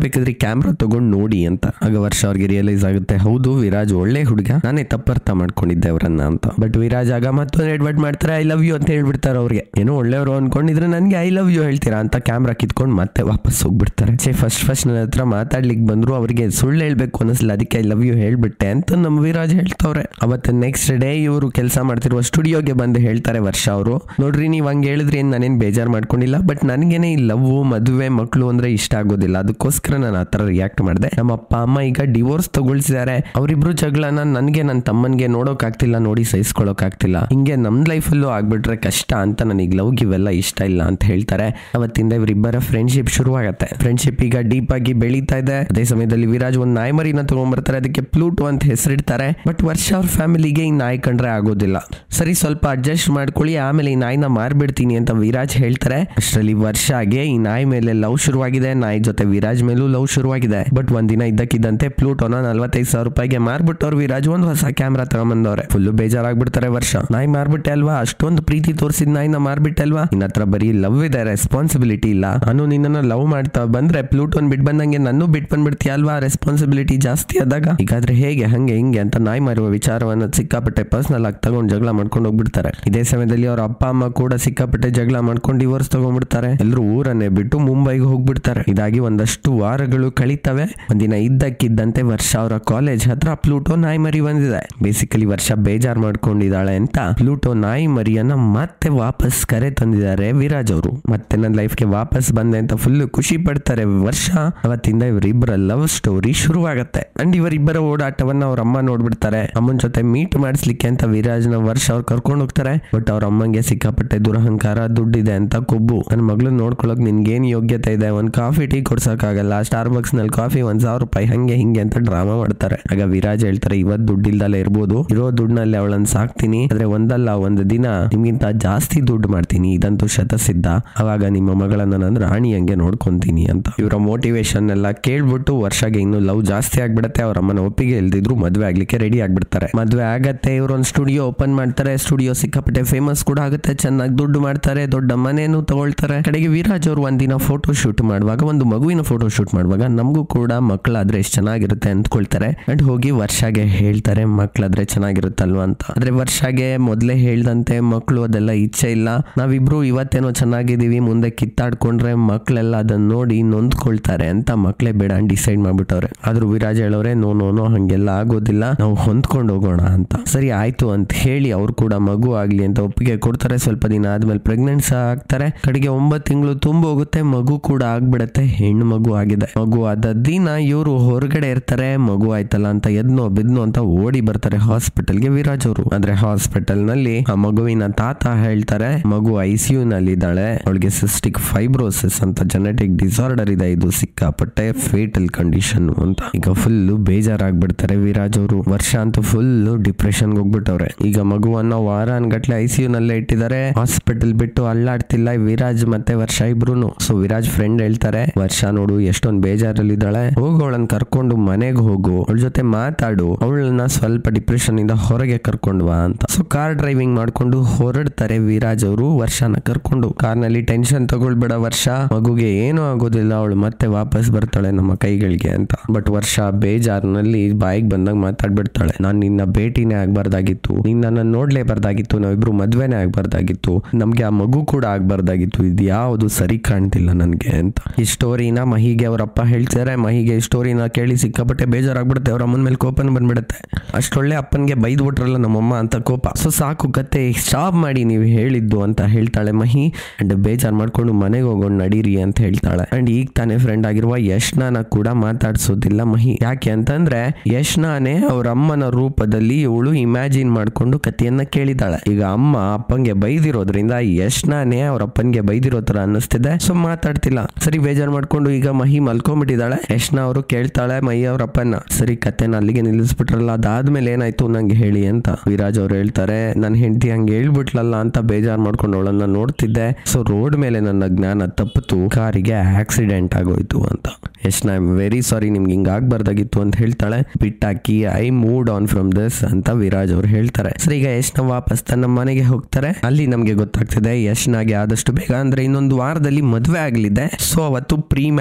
ಬೇಕಾದ್ರೆ ಕ್ಯಾಮ್ರಾ ತಗೊಂಡು ನೋಡಿ ಅಂತ. ಆಗ ವರ್ಷ ಅವ್ರಿಗೆ ರಿಯಲೈಸ್ ಆಗುತ್ತೆ, ಹೌದು ವಿರಾಜ್ ಒಳ್ಳೆ ಹುಡುಗ, ನಾನೇ ತಪ್ಪರ್ಥ ಮಾಡ್ಕೊಂಡಿದ್ದೆ ಅವರನ್ನ ಅಂತ. ಬಟ್ ವಿರಾಜ್ ಆಗ ಮತ್ತೊಂದು ಎಡ್ವರ್ಟ್ ಮಾಡ್ತಾರೆ, ಐ ಲವ್ ಯು ಅಂತ ಹೇಳ್ಬಿಡ್ತಾರೆ ಅವ್ರಿಗೆ. ಏನೋ ಒಳ್ಳೆಯವರು ಅನ್ಕೊಂಡಿದ್ರೆ ನನ್ಗೆ ಐ ಲವ್ ಯು ಹೇಳ್ತೀರಾ ಅಂತ ಕ್ಯಾಮ್ರಾ ಕಿತ್ಕೊಂಡು ಮತ್ತೆ ವಾಪಸ್ ಹೋಗ್ಬಿಡ್ತಾರೆ. ಸೇ ಫಸ್ಟ್ ಫಸ್ಟ್ ನನ್ನ ಹತ್ರ ಮಾತಾಡ್ಲಿಕ್ಕೆ ಬಂದ್ರು, ಅವ್ರಿಗೆ ಸುಳ್ಳು ಹೇಳ್ಬೇಕು ಅನಿಸ್ಲಿಲ್ಲ, ಅದಕ್ಕೆ ಐ ಲವ್ ಯು ಹೇಳ್ಬಿಟ್ಟೆ ಅಂತ ನಮ್ಮ ವಿರಾಜ್ ಹೇಳ್ತವ್ರೆ. ಅವತ್ತು ನೆಕ್ಸ್ಟ್ ಡೇ ಇವರು ಕೆಲಸ ಮಾಡ್ತಿರುವ ಸ್ಟುಡಿಯೋಗೆ ಬಂದು ಹೇಳ್ತಾರೆ ವರ್ಷ ಅವರು, ನೋಡ್ರಿ ನೀವ್ ಹಂಗೆ ಹೇಳಿದ್ರಿ ಏನ್ ನಾನೇನ್ ಬೇಜಾರ್ ಮಾಡ್ಕೊಂಡಿಲ್ಲ, ಬಟ್ ನನಗೇನೆ ಈ ಲವ್ ಮದುವೆ ಮಕ್ಕಳು ಅಂದ್ರೆ ಇಷ್ಟ ಆಗೋದಿಲ್ಲ, ಅದಕ್ಕೋಸ್ಕರ ನಾನು ಆತರ ರಿಯಾಕ್ಟ್ ಮಾಡಿದೆ. ನಮ್ಮ ಅಪ್ಪ ಅಮ್ಮ ಈಗ ಡಿವೋರ್ಸ್ ತಗೊಳ್ಸಿದ್ದಾರೆ, ಅವರಿಬ್ರು ಜಗಳನ ನನ್ಗೆ ನನ್ನ ತಮ್ಮನ್ಗೆ ನೋಡೋಕ್ ಆಗ್ತಿಲ್ಲ, ನೋಡಿ ಸಹಿಸ್ಕೊಳಕ್ ಆಗ್ತಿಲ್ಲ, ಹಿಂಗೆ ನಮ್ ಲೈಫ್ ಅಲ್ಲೂ ಆಗ್ಬಿಟ್ರೆ ಕಷ್ಟ ಅಂತ, ನನಗೆ ಲವ್ ಇವೆಲ್ಲ ಇಷ್ಟ ಇಲ್ಲ ಅಂತ ಹೇಳ್ತಾರೆ. ಅವತ್ತಿಂದ ಇವರಿಬ್ಬರ ಫ್ರೆಂಡ್ಶಿಪ್ ಶುರು ಆಗತ್ತೆ. ಫ್ರೆಂಡ್ಶಿಪ್ ಈಗ ಡೀಪ್ ಆಗಿ ಬೆಳೀತಾ ಇದೆ. ಅದೇ ಸಮಯದಲ್ಲಿ ವಿರಾಜ್ ಒಂದ್ ನಾಯಿ ಮರಿನ ತಗೊಂಡ್ಬರ್ತಾರೆ, ಅದಕ್ಕೆ ಪ್ಲೂಟೋ ಅಂತ ಹೆಸರಿಡ್ತಾರೆ. ಬಟ್ ವರ್ಷ ಅವ್ರ ಫ್ಯಾಮಿಲಿಗೆ ಈ ನಾಯಿ ಕಂಡ್ರೆ ಆಗೋದಿಲ್ಲ. ಸರಿ ಸ್ವಲ್ಪ ಅಡ್ಜಸ್ಟ್ ಮಾಡ್ಕೊಳ್ಳಿ, ಆಮೇಲೆ ಈ ನಾಯಿನ ಮಾರ್ಬಿಡ್ತೀನಿ ಅಂತ ವಿರಾಜ್ ಹೇಳ್ತಾರೆ. ಅಷ್ಟರಲ್ಲಿ ವರ್ಷಾಗೆ ಈ ನಾಯಿ ಮೇಲೆ ಲವ್ ಶುರುವಾಗಿದೆ, ನಾಯಿ ಜೊತೆ ವಿರಾಜ್ ಮೇಲೂ ಲವ್ ಶುರುವಾಗಿದೆ. ಬಟ್ ಒಂದಿನ ಇದ್ದಕ್ಕಿದ್ದಂತೆ ಪ್ಲೂಟೋನ ನಲ್ವತ್ತೈದು ಸಾವಿರ ರೂಪಾಯಿಗೆ ಮಾರ್ಬಿಟ್ಟವ್ರು ವಿರಾಜ್ ಒಂದು ಹೊಸ ಕ್ಯಾಮ್ರಾ ತಗೊಂಬಂದವ್ರೆ. ಫುಲ್ ಬೇಜಾರಾಗ್ಬಿಡ್ತಾರೆ ವರ್ಷ, ನಾಯಿ ಮಾರ್ಬಿಟ್ಟೆ ಅಲ್ವಾ, ಅಷ್ಟೊಂದು ಪ್ರೀತಿ ತೋರಿಸಿದ ನಾಯಿನ ಮಾರ್ಬಿಟ್ಟೆ ಅಲ್ವಾ, ನಿನ್ನ ಹತ್ರ ಬರೀ ಲವ್ ಇದೆ, ರೆಸ್ಪಾನ್ಸಿಬಿಲಿಟಿ ಇಲ್ಲ. ನಾನು ನಿನ್ನನ್ನ ಲವ್ ಮಾಡ್ತಾ ಬಂದ್ರೆ ಪ್ಲೂಟೋನ್ ಬಿಟ್ ಬಂದಂಗೆ ನನ್ನೂ ಬಿಟ್ ಬಂದ್ಬಿಡ್ತೀಯ ಅಲ್ವಾ, ರೆಸ್ಪಾನ್ಸಿಬಿಲಿಟಿ ಜಾಸ್ತಿ ಆದಾಗ, ಹೀಗಾದ್ರೆ ಹೇಗೆ ಹಂಗೆ ಹಿಂಗೆ ಅಂತ ನಾಯಿ ಮಾರುವ ವಿಚಾರವನ್ನ ಸಿಕ್ಕಾಪಟ್ಟೆ ಪರ್ಸನಲ್ ಆಗಿ ತಗೊಂಡು ಜಗಳ ಮಾಡ್ಕೊಂಡು ಹೋಗ್ಬಿಡ್ತಾರೆ. ಇದೇ ಸಮಯದಲ್ಲಿ ಅವ್ರ ಅಪ್ಪ ಅಮ್ಮ ಕೂಡ ಸಿಕ್ಕಾಪಟ್ಟೆ ಜಗಳ ಮಾಡ್ಕೊಂಡು ಡಿವೋರ್ಸ್ ತಗೊಂಡ್ಬಿಡ್ತಾರೆ. ಎಲ್ಲರೂ ಊರನ್ನೇ ಬಿಟ್ಟು ಮುಂಬೈಗೆ ಹೋಗ್ಬಿಡ್ತಾರೆ. ಇದಾಗಿ ಒಂದಷ್ಟು ವಾರಗಳು ಕಳೀತವೆ. ಒಂದಿನ ಇದ್ದಕ್ಕಿದ್ದಂತೆ ವರ್ಷ ಅವರ ಕಾಲೇಜ್ ಹತ್ರ ಪ್ಲೂಟೋ ನಾಯಿ ಮರಿ ಬಂದಿದೆ. ಬೇಸಿಕಲಿ ವರ್ಷ ಬೇಜಾರ್ ಮಾಡ್ಕೊಂಡಿದ್ದಾಳೆ ಅಂತ ಪ್ಲೂಟೋ ನಾಯಿ ಮರಿಯನ್ನ ಮತ್ತೆ ವಾಪಸ್ ಕರೆ ತಂದಿದ್ದಾರೆ ವಿರಾಜ್ ಅವರು. ಮತ್ತೆ ನನ್ನ ಲೈಫ್ಗೆ ವಾಪಸ್ ಬಂದೆ ಅಂತ ಫುಲ್ ಖುಷಿ ಪಡ್ತಾರೆ ವರ್ಷ. ಅವತ್ತಿಂದ ಇವರಿಬ್ಬರ ಲವ್ ಸ್ಟೋರಿ ಶುರುವಾಗತ್ತೆ. ಅಂಡ್ ಇವರಿಬ್ಬರ ಓಡಾಟವನ್ನ ಅವ್ರ ಅಮ್ಮ ನೋಡ್ಬಿಡ್ತಾರೆ. ಅಮ್ಮನ ಜೊತೆ ಮೀಟ್ ಮಾಡಿಸ್ಲಿಕ್ಕೆ ಅಂತ ವಿರಾಜ್ನ ವರ್ಷ ಅವ್ರು ಕರ್ಕೊಂಡು ಹೋಗ್ತಾರೆ. ಬಟ್ ಅವ್ರ ಅಮ್ಮಂಗೆ ಸಿಕ್ಕಾಪಟ್ಟೆ ದುರಹಂಕಾರ, ದುಡ್ಡಿದೆ ಅಂತ ಕೊಬ್ಬು. ನನ್ನ ಮಗಳನ್ನ ನೋಡ್ಕೊಳಕ್ ನಿನ್ಗೇನ್ ಯೋಗ್ಯತೆ ಇದೆ, ಒಂದ್ ಕಾಫಿ ಟೀ ಕೊಡ್ಸಕ್ಕಾಗಲ್ಲ, ಸ್ಟಾರ್ ಬಾಕ್ಸ್ ನಲ್ಲಿ ಕಾಫಿ ಒಂದ್ ಸಾವಿರ ರೂಪಾಯಿ, ಹಂಗೆ ಹಿಂಗೆ ಅಂತ ಡ್ರಾಮಾ ಮಾಡ್ತಾರೆ. ಆಗ ವಿರಾಜ್ ಹೇಳ್ತಾರೆ, ಇವತ್ ದುಡ್ಡಿಲ್ದಲ್ಲೇ ಇರ್ಬೋದು, ಇರೋ ದುಡ್ಡಿನಲ್ಲಿ ಅವಳನ್ನ ಸಾಕ್ತೀನಿ, ಆದ್ರೆ ಒಂದಲ್ಲ ಒಂದ್ ದಿನ ನಿಮ್ಗಿಂತ ಜಾಸ್ತಿ ದುಡ್ಡು ಮಾಡ್ತೀನಿ, ಇದಂತೂ ಶತಸಿದ್ಧ, ಅವಾಗ ನಿಮ್ಮ ಮಗಳನ್ನ ನಾನು ರಾಣಿ ಹಂಗೆ ನೋಡ್ಕೊಂತೀನಿ ಅಂತ. ಇವರ ಮೋಟಿವೇಶನ್ ಎಲ್ಲ ಕೇಳ್ಬಿಟ್ಟು ವರ್ಷಗೆ ಇನ್ನು ಲವ್ ಜಾಸ್ತಿ ಆಗ್ಬಿಡತ್ತೆ. ಅವ್ರ ಅಮ್ಮನ ಒಪ್ಪಿಗೆ ಇಲ್ದಿದ್ರು ಮದ್ವೆ ಆಗ್ಲಿಕ್ಕೆ ರೆಡಿ ಆಗ್ಬಿಡ್ತಾರೆ. ಮದ್ವೆ ಆಗತ್ತೆ, ಇವ್ರೊಂದು ಸ್ಟುಡಿಯೋ ಓಪನ್ ಮಾಡ್ತಾರೆ. ಸ್ಟುಡಿಯೋ ಸಿಕ್ಕಾಪಟ್ಟೆ ಫೇಮಸ್ ಕೂಡ ಆಗುತ್ತೆ, ಚೆನ್ನಾಗಿ ದುಡ್ಡು ಮಾಡ್ತಾರೆ, ದೊಡ್ಡ ಮನೇನು ತಗೊಳ್ತಾರೆ. ಕಡೆಗೆ ವಿರಾಜ್ ಅವರು ಒಂದಿನ ಫೋಟೋ ಶೂಟ್ ಮಾಡುವಾಗ, ಒಂದು ಮಗುವಿನ ಫೋಟೋ ಶೂಟ್ ಮಾಡುವಾಗ, ನಮಗೂ ಕೂಡ ಮಕ್ಕಳಾದ್ರೆ ಎಷ್ಟು ಚೆನ್ನಾಗಿರುತ್ತೆ ಅಂದ್ಕೊಳ್ತಾರೆ. ಅಂಡ್ ಹೋಗಿ ವರ್ಷಗೆ ಹೇಳ್ತಾರೆ, ಮಕ್ಕಳಾದ್ರೆ ಚೆನ್ನಾಗಿರುತ್ತಲ್ವಾ ಅಂತ. ಆದ್ರೆ ವರ್ಷಗೆ ಮೊದ್ಲೇ ಹೇಳ್ದಂತೆ ಮಕ್ಕಳು ಅದೆಲ್ಲ ಇಚ್ಛೆ ಇಲ್ಲ, ನಾವಿಬ್ರು ಇವತ್ತೇನೋ ಚೆನ್ನಾಗಿದೀವಿ, ಮುಂದೆ ಕಿತ್ತಾಡ್ಕೊಂಡ್ರೆ ಮಕ್ಕಳೆಲ್ಲ ಅದನ್ನ ನೋಡಿ ನೊಂದ್ಕೊಳ್ತಾರೆ ಅಂತ ಮಕ್ಕಳೇ ಬೇಡ ಅಂತ ಡಿಸೈಡ್ ಮಾಡ್ಬಿಟ್ಟವ್ರೆ. ಆದ್ರೂ ವಿರಾಜ್ ಹೇಳೋರೆ, ನೋ ನೋ ನೋ ಹಂಗೆಲ್ಲ ಆಗೋದಿಲ್ಲ, ನಾವು ಹೊಂದ್ಕೊಂಡು ಹೋಗೋಣ ಅಂತ. ಸರಿ ಆಯ್ತು ಅಂತ ಹೇಳಿ ಅವ್ರು ಕೂಡ ಮಗು ಆಗ್ಲಿ ಅಂತ ಒಪ್ಪಿಗೆ ಕೊಡ್ತಾರೆ. ಸ್ವಲ್ಪ ದಿನ ಆದ್ಮೇಲೆ ಪ್ರೆಗ್ನೆಂಟ್ ಸಹ ಆಗ್ತಾರೆ. ಕಡೆಗೆ ಒಂಬತ್ತು ತಿಂಗಳು ತುಂಬ ಹೋಗುತ್ತೆ, ಮಗು ಕೂಡ ಆಗ್ಬಿಡತ್ತೆ, ಹೆಣ್ಣು ಮಗು ಆಗಿದೆ. ಮಗು ಆದ ದಿನ ಇವರು ಹೊರಗಡೆ ಇರ್ತಾರೆ, ಮಗು ಆಯ್ತಲ್ಲ ಅಂತ ಎದ್ನೋ ಬಿದ್ನೋ ಅಂತ ಓಡಿ ಬರ್ತಾರೆ ಹಾಸ್ಪಿಟಲ್ಗೆ ವಿರಾಜ್ ಅವರು. ಆದ್ರೆ ಹಾಸ್ಪಿಟಲ್ ನಲ್ಲಿ ಆ ಮಗುವಿನ ತಾತ ಹೇಳ್ತಾರೆ, ಮಗು ಐ ಸಿ ಯು ನಲ್ಲಿ ಇದ್ದಾಳೆ, ಅವಳಿಗೆ ಸಿಸ್ಟಿಕ್ ಫೈಬ್ರೋಸಿಸ್ ಅಂತ ಜೆನೆಟಿಕ್ ಡಿಸಾರ್ಡರ್ ಇದೆ, ಇದು ಸಿಕ್ಕಾಪಟ್ಟೆ ಫೇಟಲ್ ಕಂಡೀಷನ್ ಅಂತ. ಈಗ ಫುಲ್ ಬೇಜಾರಾಗ್ಬಿಡ್ತಾರೆ ವಿರಾಜ್ ಅವರು. ವರ್ಷ ಅಂತೂ ಫುಲ್ ಡಿಪ್ರೆಷನ್ ಹೋಗ್ಬಿಟ್ಟವ್ರೆ. ಈಗ ಮಗುವನ್ನ ವಾರ ಅನ್ಗಟ್ಲೆ ಐ ಸಿ ಯು ನಲ್ಲೇ ಇಟ್ಟಿದ್ದಾರೆ, ಹಾಸ್ಪಿಟಲ್ ಬಿಟ್ಟು ಅಲ್ಲಾಡ್ತಿಲ್ಲ ವಿರಾಜ್ ಮತ್ತೆ ವರ್ಷ ಇಬ್ರುನು. ಸೊ ವಿರಾಜ್ ಫ್ರೆಂಡ್ ಹೇಳ್ತಾರೆ, ವರ್ಷ ನೋಡು ಎಷ್ಟೊಂದ್ ಬೇಜಾರಲ್ಲಿ ಇದ್ದಾಳೆ, ಹೋಗು ಅವಳನ್ನ ಕರ್ಕೊಂಡು ಮನೆಗೆ ಹೋಗು, ಅವಳ ಜೊತೆ ಮಾತಾಡು, ಅವಳನ್ನ ಸ್ವಲ್ಪ ಡಿಪ್ರೆಷನ್ ಇಂದ ಹೊರಗೆ ಕರ್ಕೊಂಡು ಬಾ ಅಂತ. ಸೊ ಕಾರ್ ಡ್ರೈವಿಂಗ್ ಮಾಡ್ಕೊಂಡು ಹೊರಡ್ತಾರೆ ವಿರಾಜ್ ಅವರು ವರ್ಷನ ಕರ್ಕೊಂಡು. ಕಾರ್ ನಲ್ಲಿ ಟೆನ್ಷನ್ ತಗೊಳ್ಬೇಡ ವರ್ಷ, ಮಗುಗೆ ಏನೂ ಆಗೋದಿಲ್ಲ, ಅವಳು ಮತ್ತೆ ವಾಪಸ್ ಬರ್ತಾಳೆ ನಮ್ಮ ಕೈಗಳಿಗೆ ಅಂತ. ಬಟ್ ವರ್ಷ ಬೇಜಾರ್ನಲ್ಲಿ ಬಾಯಿಗೆ ಬಂದಾಗ ಮಾತಾಡ್ಬಿಡ್ತಾಳೆ, ನಾನ್ ನಿನ್ನ ಭೇಟಿನೇ ಆಗ್ಬಾರ್ದಾಗಿತ್ತು, ನೀನ್ ನನ್ನ ನೋಡ್ಲೇಬಾರ್ದಾಗಿತ್ತು, ನಾವಿಬ್ರು ಮದ್ವೆನೇ ಆಗ್ಬಾರ್ದಾಗಿತ್ತು, ನಮ್ಗೆ ಆ ಮಗು ಕೂಡ ಆಗ್ಬಾರ್ದಾಗಿತ್ತು, ಇದು ಯಾವುದು ಸರಿ ಕಾಣ್ತಿಲ್ಲ ನನ್ಗೆ ಅಂತ. ಈ ಸ್ಟೋರಿನ ಮಹಿಗೆ ಅವರಪ್ಪ ಹೇಳ್ತಾರೆ. ಮಹಿಗೆ ಈ ಸ್ಟೋರಿನ ಕೇಳಿ ಸಿಕ್ಕಾಪಟ್ಟೆ ಬೇಜಾರಾಗ್ಬಿಡುತ್ತೆ, ಅವ್ರ ಅಮ್ಮನ ಮೇಲೆ ಕೋಪನ ಬಂದ್ಬಿಡುತ್ತೆ. ಅಷ್ಟೊಳ್ಳೆ ಅಪ್ಪನ್ಗೆ ಬೈದ್ ಬಿಟ್ರಲ್ಲ ನಮ್ಮಮ್ಮ ಅಂತ ಕೋಪ. ಸೊ ಸಾಕು ಕತೆ ಸ್ಟಾಪ್ ಮಾಡಿ ನೀವು ಹೇಳಿದ್ದು ಅಂತ ಹೇಳ್ತಾಳೆ ಮಹಿ. ಅಂಡ್ ಬೇಜಾರ್ ಮಾಡ್ಕೊಂಡು ಮನೆಗೆ ಹೋಗೋಣ ನಡೀರಿ ಅಂತ ಹೇಳ್ತಾಳೆ. ಅಂಡ್ ಈಗ ತಾನೇ ಫ್ರೆಂಡ್ ಆಗಿರುವ ಯಶ್ನಾನ ಕೂಡ ಮಾತಾಡ್ಸೋದಿಲ್ಲ ಮಹಿ. ಯಾಕೆ ಅಂತಂದ್ರೆ ಯಶ್ನಾನೇ ಅವ್ರ ಅಮ್ಮನ ರೂಪದಲ್ಲಿ ಇವಳು ಇಮ್ಯಾಜಿನ್ ಮಾಡ್ಕೊಂಡು ಕಥೆಯನ್ನ ಕೇಳಿದಾಳೆ. ಈಗ ಅಮ್ಮ ಅಪ್ಪಂಗೆ ಬೈದಿರೋದ್ರಿಂದ ಯಶ್ನಾನೇ ಅವ್ರ ಅಪ್ಪನ್ಗೆ ಬೈದಿರೋ ತರ ಅನ್ನಿಸ್ತಿದೆ. ಸೊ ಮಾತಾಡ್ತಿಲ್ಲ. ಸರಿ ಬೇಜಾರ್ ಮಾಡ್ಕೊಂಡು ಈಗ ಮಹಿ ಮಲ್ಕೊಂಡ್ಬಿಟ್ಟಿದ್ದಾಳೆ. ಯಶ್ನಾ ಅವರು ಕೇಳ್ತಾಳೆ ಮಹಿ ಅವ್ರ ಅಪ್ಪನ, ಸರಿ ಕತೆನ ಅಲ್ಲಿಗೆ ನಿಲ್ಲಿಸ್ಬಿಟ್ರಲ್ಲ, ಅದಾದ್ಮೇಲೆ ಏನಾಯ್ತು ನಂಗೆ ಹೇಳಿ ಅಂತ. ವಿರಾಜ್ ಅವ್ರು ಹೇಳ್ತಾರೆ, ನನ್ನ ಹೆಂಡತಿ ಹಂಗೆ ಹೇಳ್ಬಿಟ್ಲಲ್ಲ ಅಂತ ಬೇಜಾರ್ ಮಾಡ್ಕೊಂಡು ಅವಳನ್ನ ನೋಡ್ತಿದ್ದೆ. ಸೊ ರೋಡ್ ಮೇಲೆ ನನ್ನ ಜ್ಞಾನ ತಪ್ಪಿತು, ಕಾರಿಗೆ ಆಕ್ಸಿಡೆಂಟ್ ಆಗೋಯ್ತು ಅಂತ. Yashna I am very sorry, ನಿಮ್ಗೆ ಹಿಂಗ ಆಗ್ಬಾರ್ದಾಗಿತ್ತು ಅಂತ ಹೇಳ್ತಾಳೆ. ಬಿಟ್ಟಾಕಿ I moved on from this ಅಂತ ವಿರಾಜ್ ಅವ್ರು ಹೇಳ್ತಾರೆ. ಸರಿ ಈಗ ಯಶ್ನಾ ವಾಪಸ್ ತನ್ನ ಮನೆಗೆ ಹೋಗ್ತಾರೆ. ಅಲ್ಲಿ ನಮ್ಗೆ ಗೊತ್ತಾಗ್ತಿದೆ ಯಶ್ನಾಗೆ ಆದಷ್ಟು ಬೇಗ ಅಂದ್ರೆ ಇನ್ನೊಂದು ವಾರದಲ್ಲಿ ಮದ್ವೆ ಆಗ್ಲಿದೆ. ಸೊ ಅವತ್ತು ಪ್ರೀ ಮ್ಯಾರೇಜ್